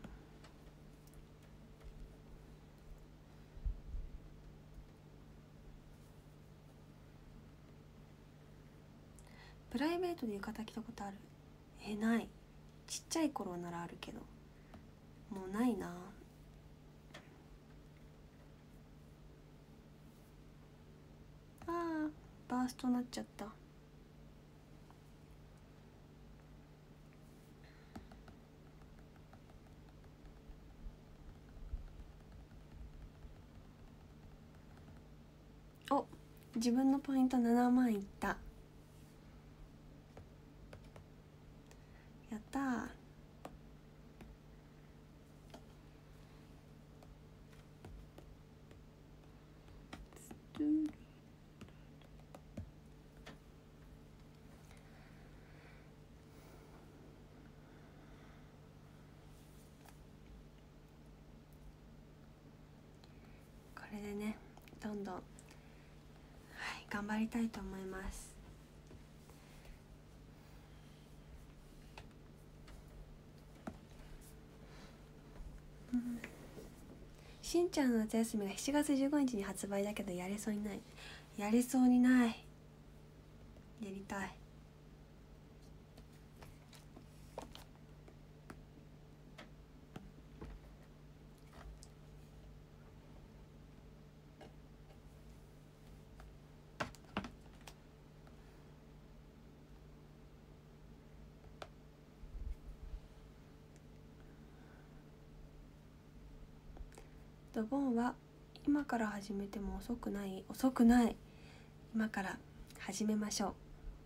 プライベートで浴衣着たことある？ない。ちっちゃい頃ならあるけどもうないな。あー、バーストなっちゃった。お、自分のポイント7万いった。やったー。これでね、どんどん、はい、頑張りたいと思います。しんちゃんの夏休みが7月15日に発売だけどやれそうにない。やれそうにない。やりたい。ドボンは今から始めても遅くない？遅くない。今から始めましょう。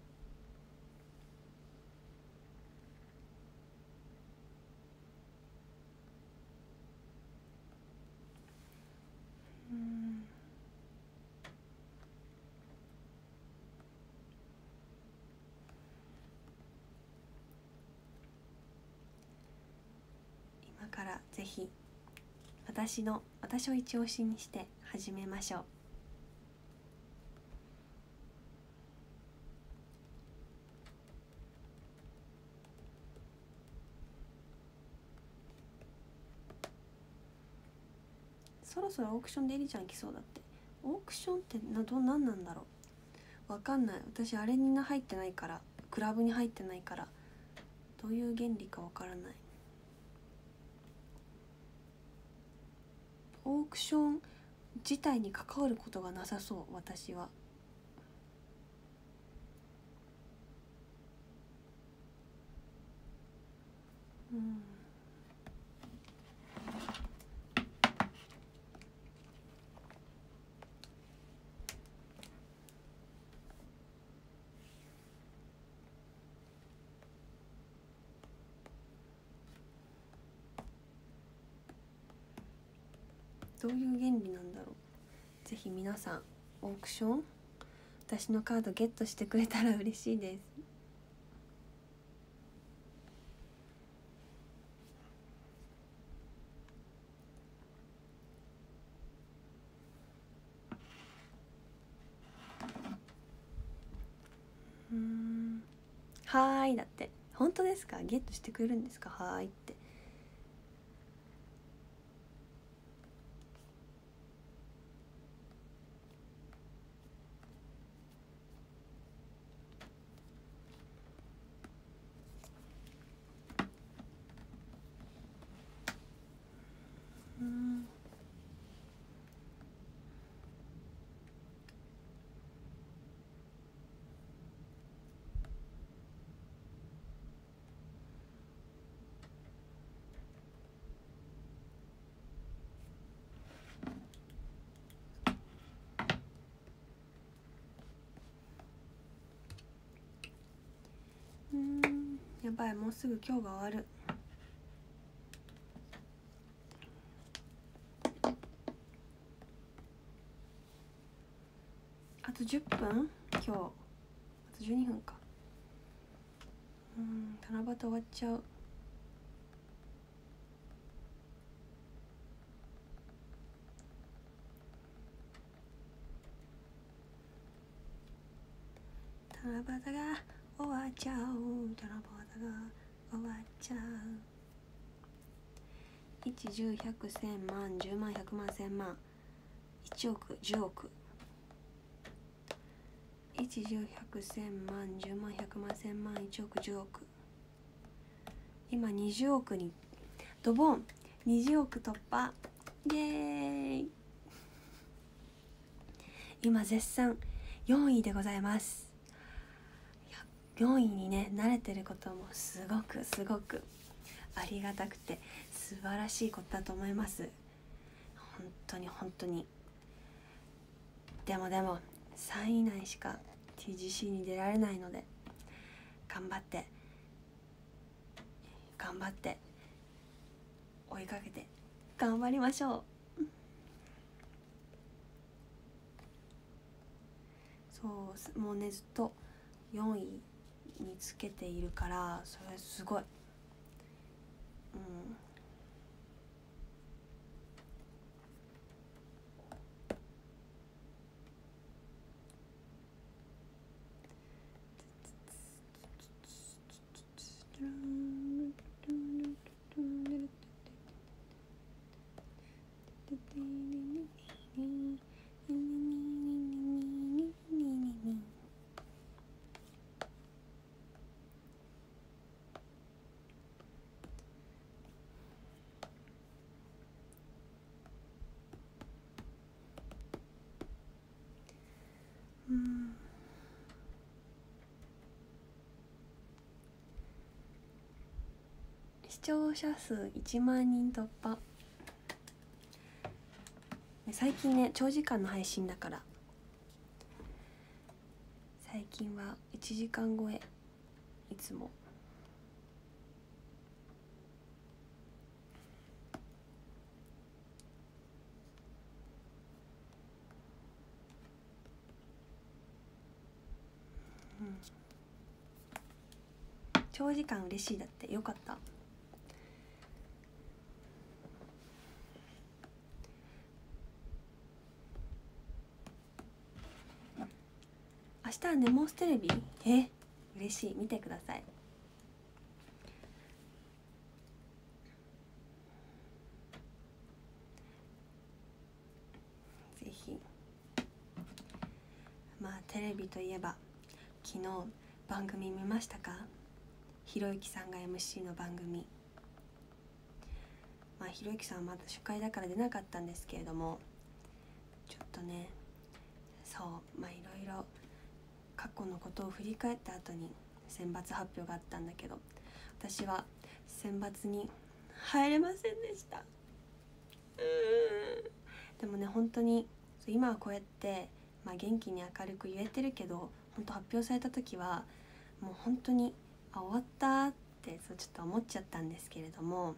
今からぜひ私を一押しにして始めましょう。そろそろオークションでエリちゃん来そうだって。オークションって何なんだろう、わかんない。私あれに入ってないから、クラブに入ってないから、どういう原理かわからない。オークション自体に関わることがなさそう、私は。 うんどういう原理なんだろう。ぜひ皆さんオークション私のカードゲットしてくれたら嬉しいです。はーいだって。本当ですか？ゲットしてくれるんですか？はーいって。やばい、もうすぐ今日が終わる。あと10分？今日あと12分か。七夕終わっちゃう。七夕が終わっちゃう。七夕が終わっちゃう。1、10、100、1000万、10万、100万、1000万、1億、10億。1、10、100、1000万、10万、100万、1000万、1億、10億。今20億にドボン。20億突破。イエーイ。今絶賛4位でございます。4位にね慣れてることもすごくありがたくて素晴らしいことだと思います。本当に本当に。でも3位以内しか TGC に出られないので頑張って追いかけて頑張りましょう。そうもうねずっと4位につけているからそれすごい。視聴者数1万人突破。最近ね長時間の配信だから最近は1時間超えいつも。長時間嬉しいだって。よかった。明日はネモステレビ？嬉しい。見てください。ぜひ。テレビといえば昨日番組見ましたか？ひろゆきさんが MC の番組。ひろゆきさんはまだ初回だから出なかったんですけれども、ちょっとねいろいろ過去のことを振り返った後に選抜発表があったんだけど、私は選抜に入れませんでした。でもね本当に今はこうやって、元気に明るく言えてるけど、本当発表された時はもう本当に終わったってちょっと思っちゃったんですけれども、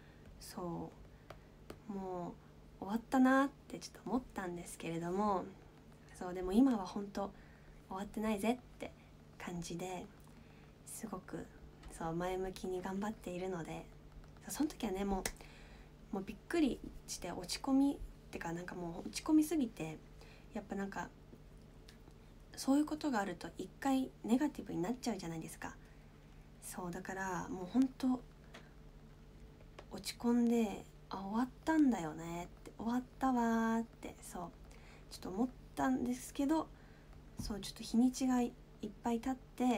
もう終わったなってちょっと思ったんですけれども、でも今は本当終わってないぜって感じですごく前向きに頑張っているので、その時はねもうびっくりして落ち込みってかもう落ち込みすぎて、やっぱそういうことがあると一回ネガティブになっちゃうじゃないですか。だからもう本当落ち込んで、終わったんだよねって、終わったわって、ちょっと思ったんですけど、ちょっと日にちがいっぱい経って、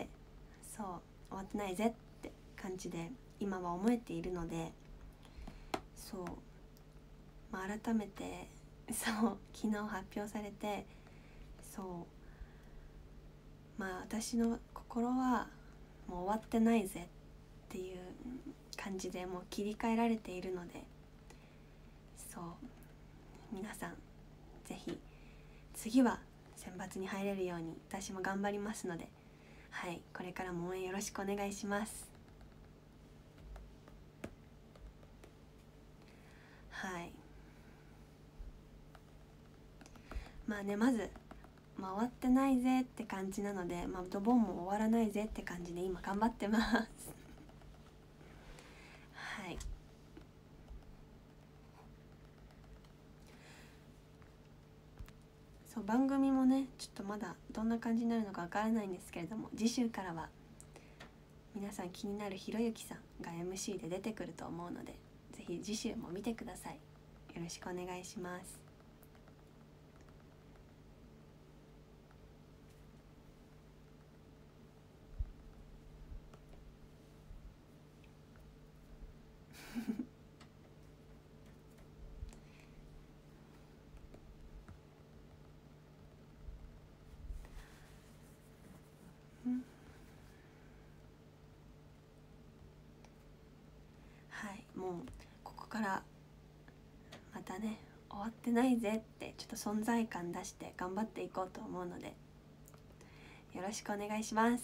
終わってないぜって感じで今は思えているので、改めて昨日発表されて、私の心はもう終わってないぜっていう感じでもう切り替えられているので、皆さんぜひ次は選抜に入れるように私も頑張りますので、これからも応援よろしくお願いします。まず、終わってないぜって感じなので、ドボンも終わらないぜって感じで今頑張ってます番組もねちょっとまだどんな感じになるのかわからないんですけれども、次週からは皆さん気になるひろゆきさんが MC で出てくると思うので、ぜひ次週も見てください。よろしくお願いします。もうここからまたね終わってないぜってちょっと存在感出して頑張っていこうと思うので、よろしくお願いします。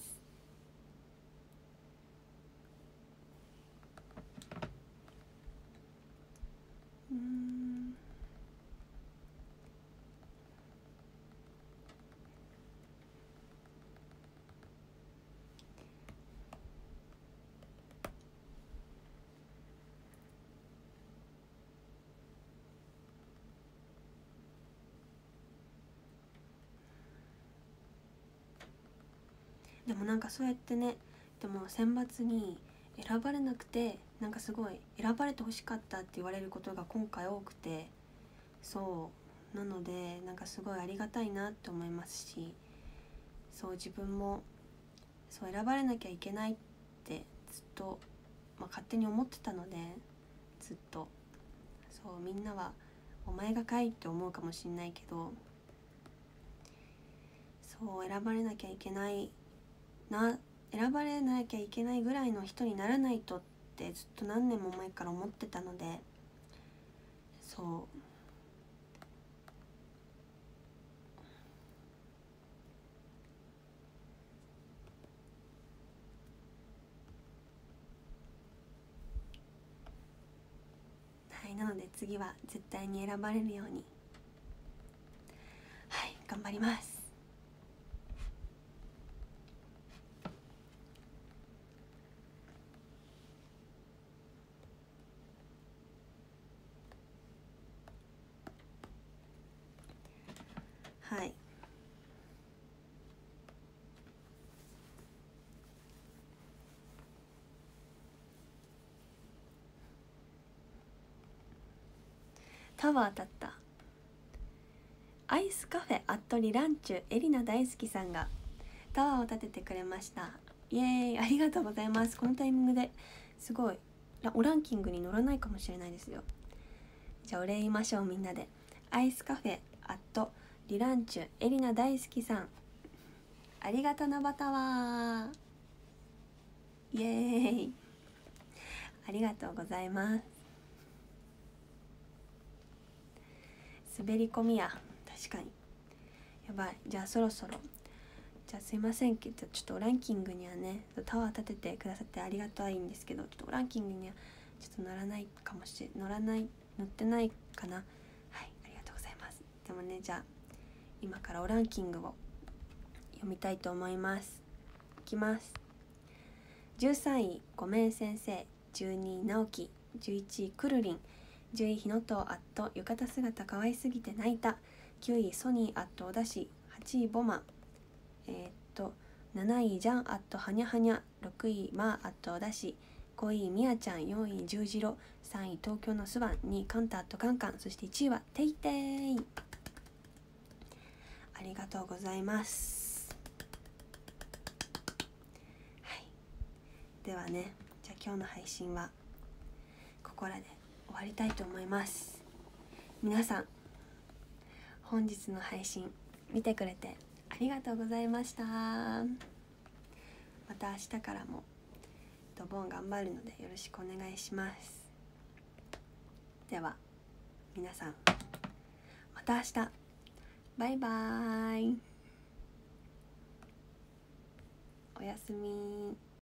でもそうやってね、でも選抜に選ばれなくてすごい選ばれてほしかったって言われることが今回多くて、なのですごいありがたいなって思いますし、自分も選ばれなきゃいけないってずっと、勝手に思ってたので、ずっとみんなはお前がかいって思うかもしんないけど、選ばれなきゃいけない選ばれなきゃいけないぐらいの人にならないとってずっと何年も前から思ってたので、なので次は絶対に選ばれるように頑張ります。タワーだった。アイスカフェアットリランチュエリナ大好きさんがタワーを立ててくれました。イエーイ、ありがとうございます。このタイミングですごいおランキングに乗らないかもしれないですよ。じゃあお礼言いましょうみんなで。アイスカフェアットリランチュエリナ大好きさん、ありがとなバタワー、イエーイ、 ありがとうございます。滑り込みや、確かにやばい。じゃあそろそろ、じゃあすいませんけど、ちょっとランキングにはね、タワー立ててくださってありがたいんですけど、ちょっとランキングにはちょっと乗らないかもしれ乗ってないかな。はい、ありがとうございます。でもね、じゃあ今からランキングを読みたいと思います。いきます。13位ごめん先生、12位直樹、11位くるりん、10位ひのとあっと浴衣姿可愛すぎて泣いた、9位ソニーあっとおだし、8位ボマ、7位ジャンあっとはにゃはにゃ、6位マーあっとおだし、5位みやちゃん、4位十字路、3位東京のスワン、2位カンタあっとカンカン、そして1位はテイテイ。ありがとうございます。はい、ではね、じゃあ今日の配信はここらで終わりたいと思います。皆さん本日の配信見てくれてありがとうございました。また明日からもドボン頑張るのでよろしくお願いします。では皆さんまた明日、バイバーイ、おやすみ。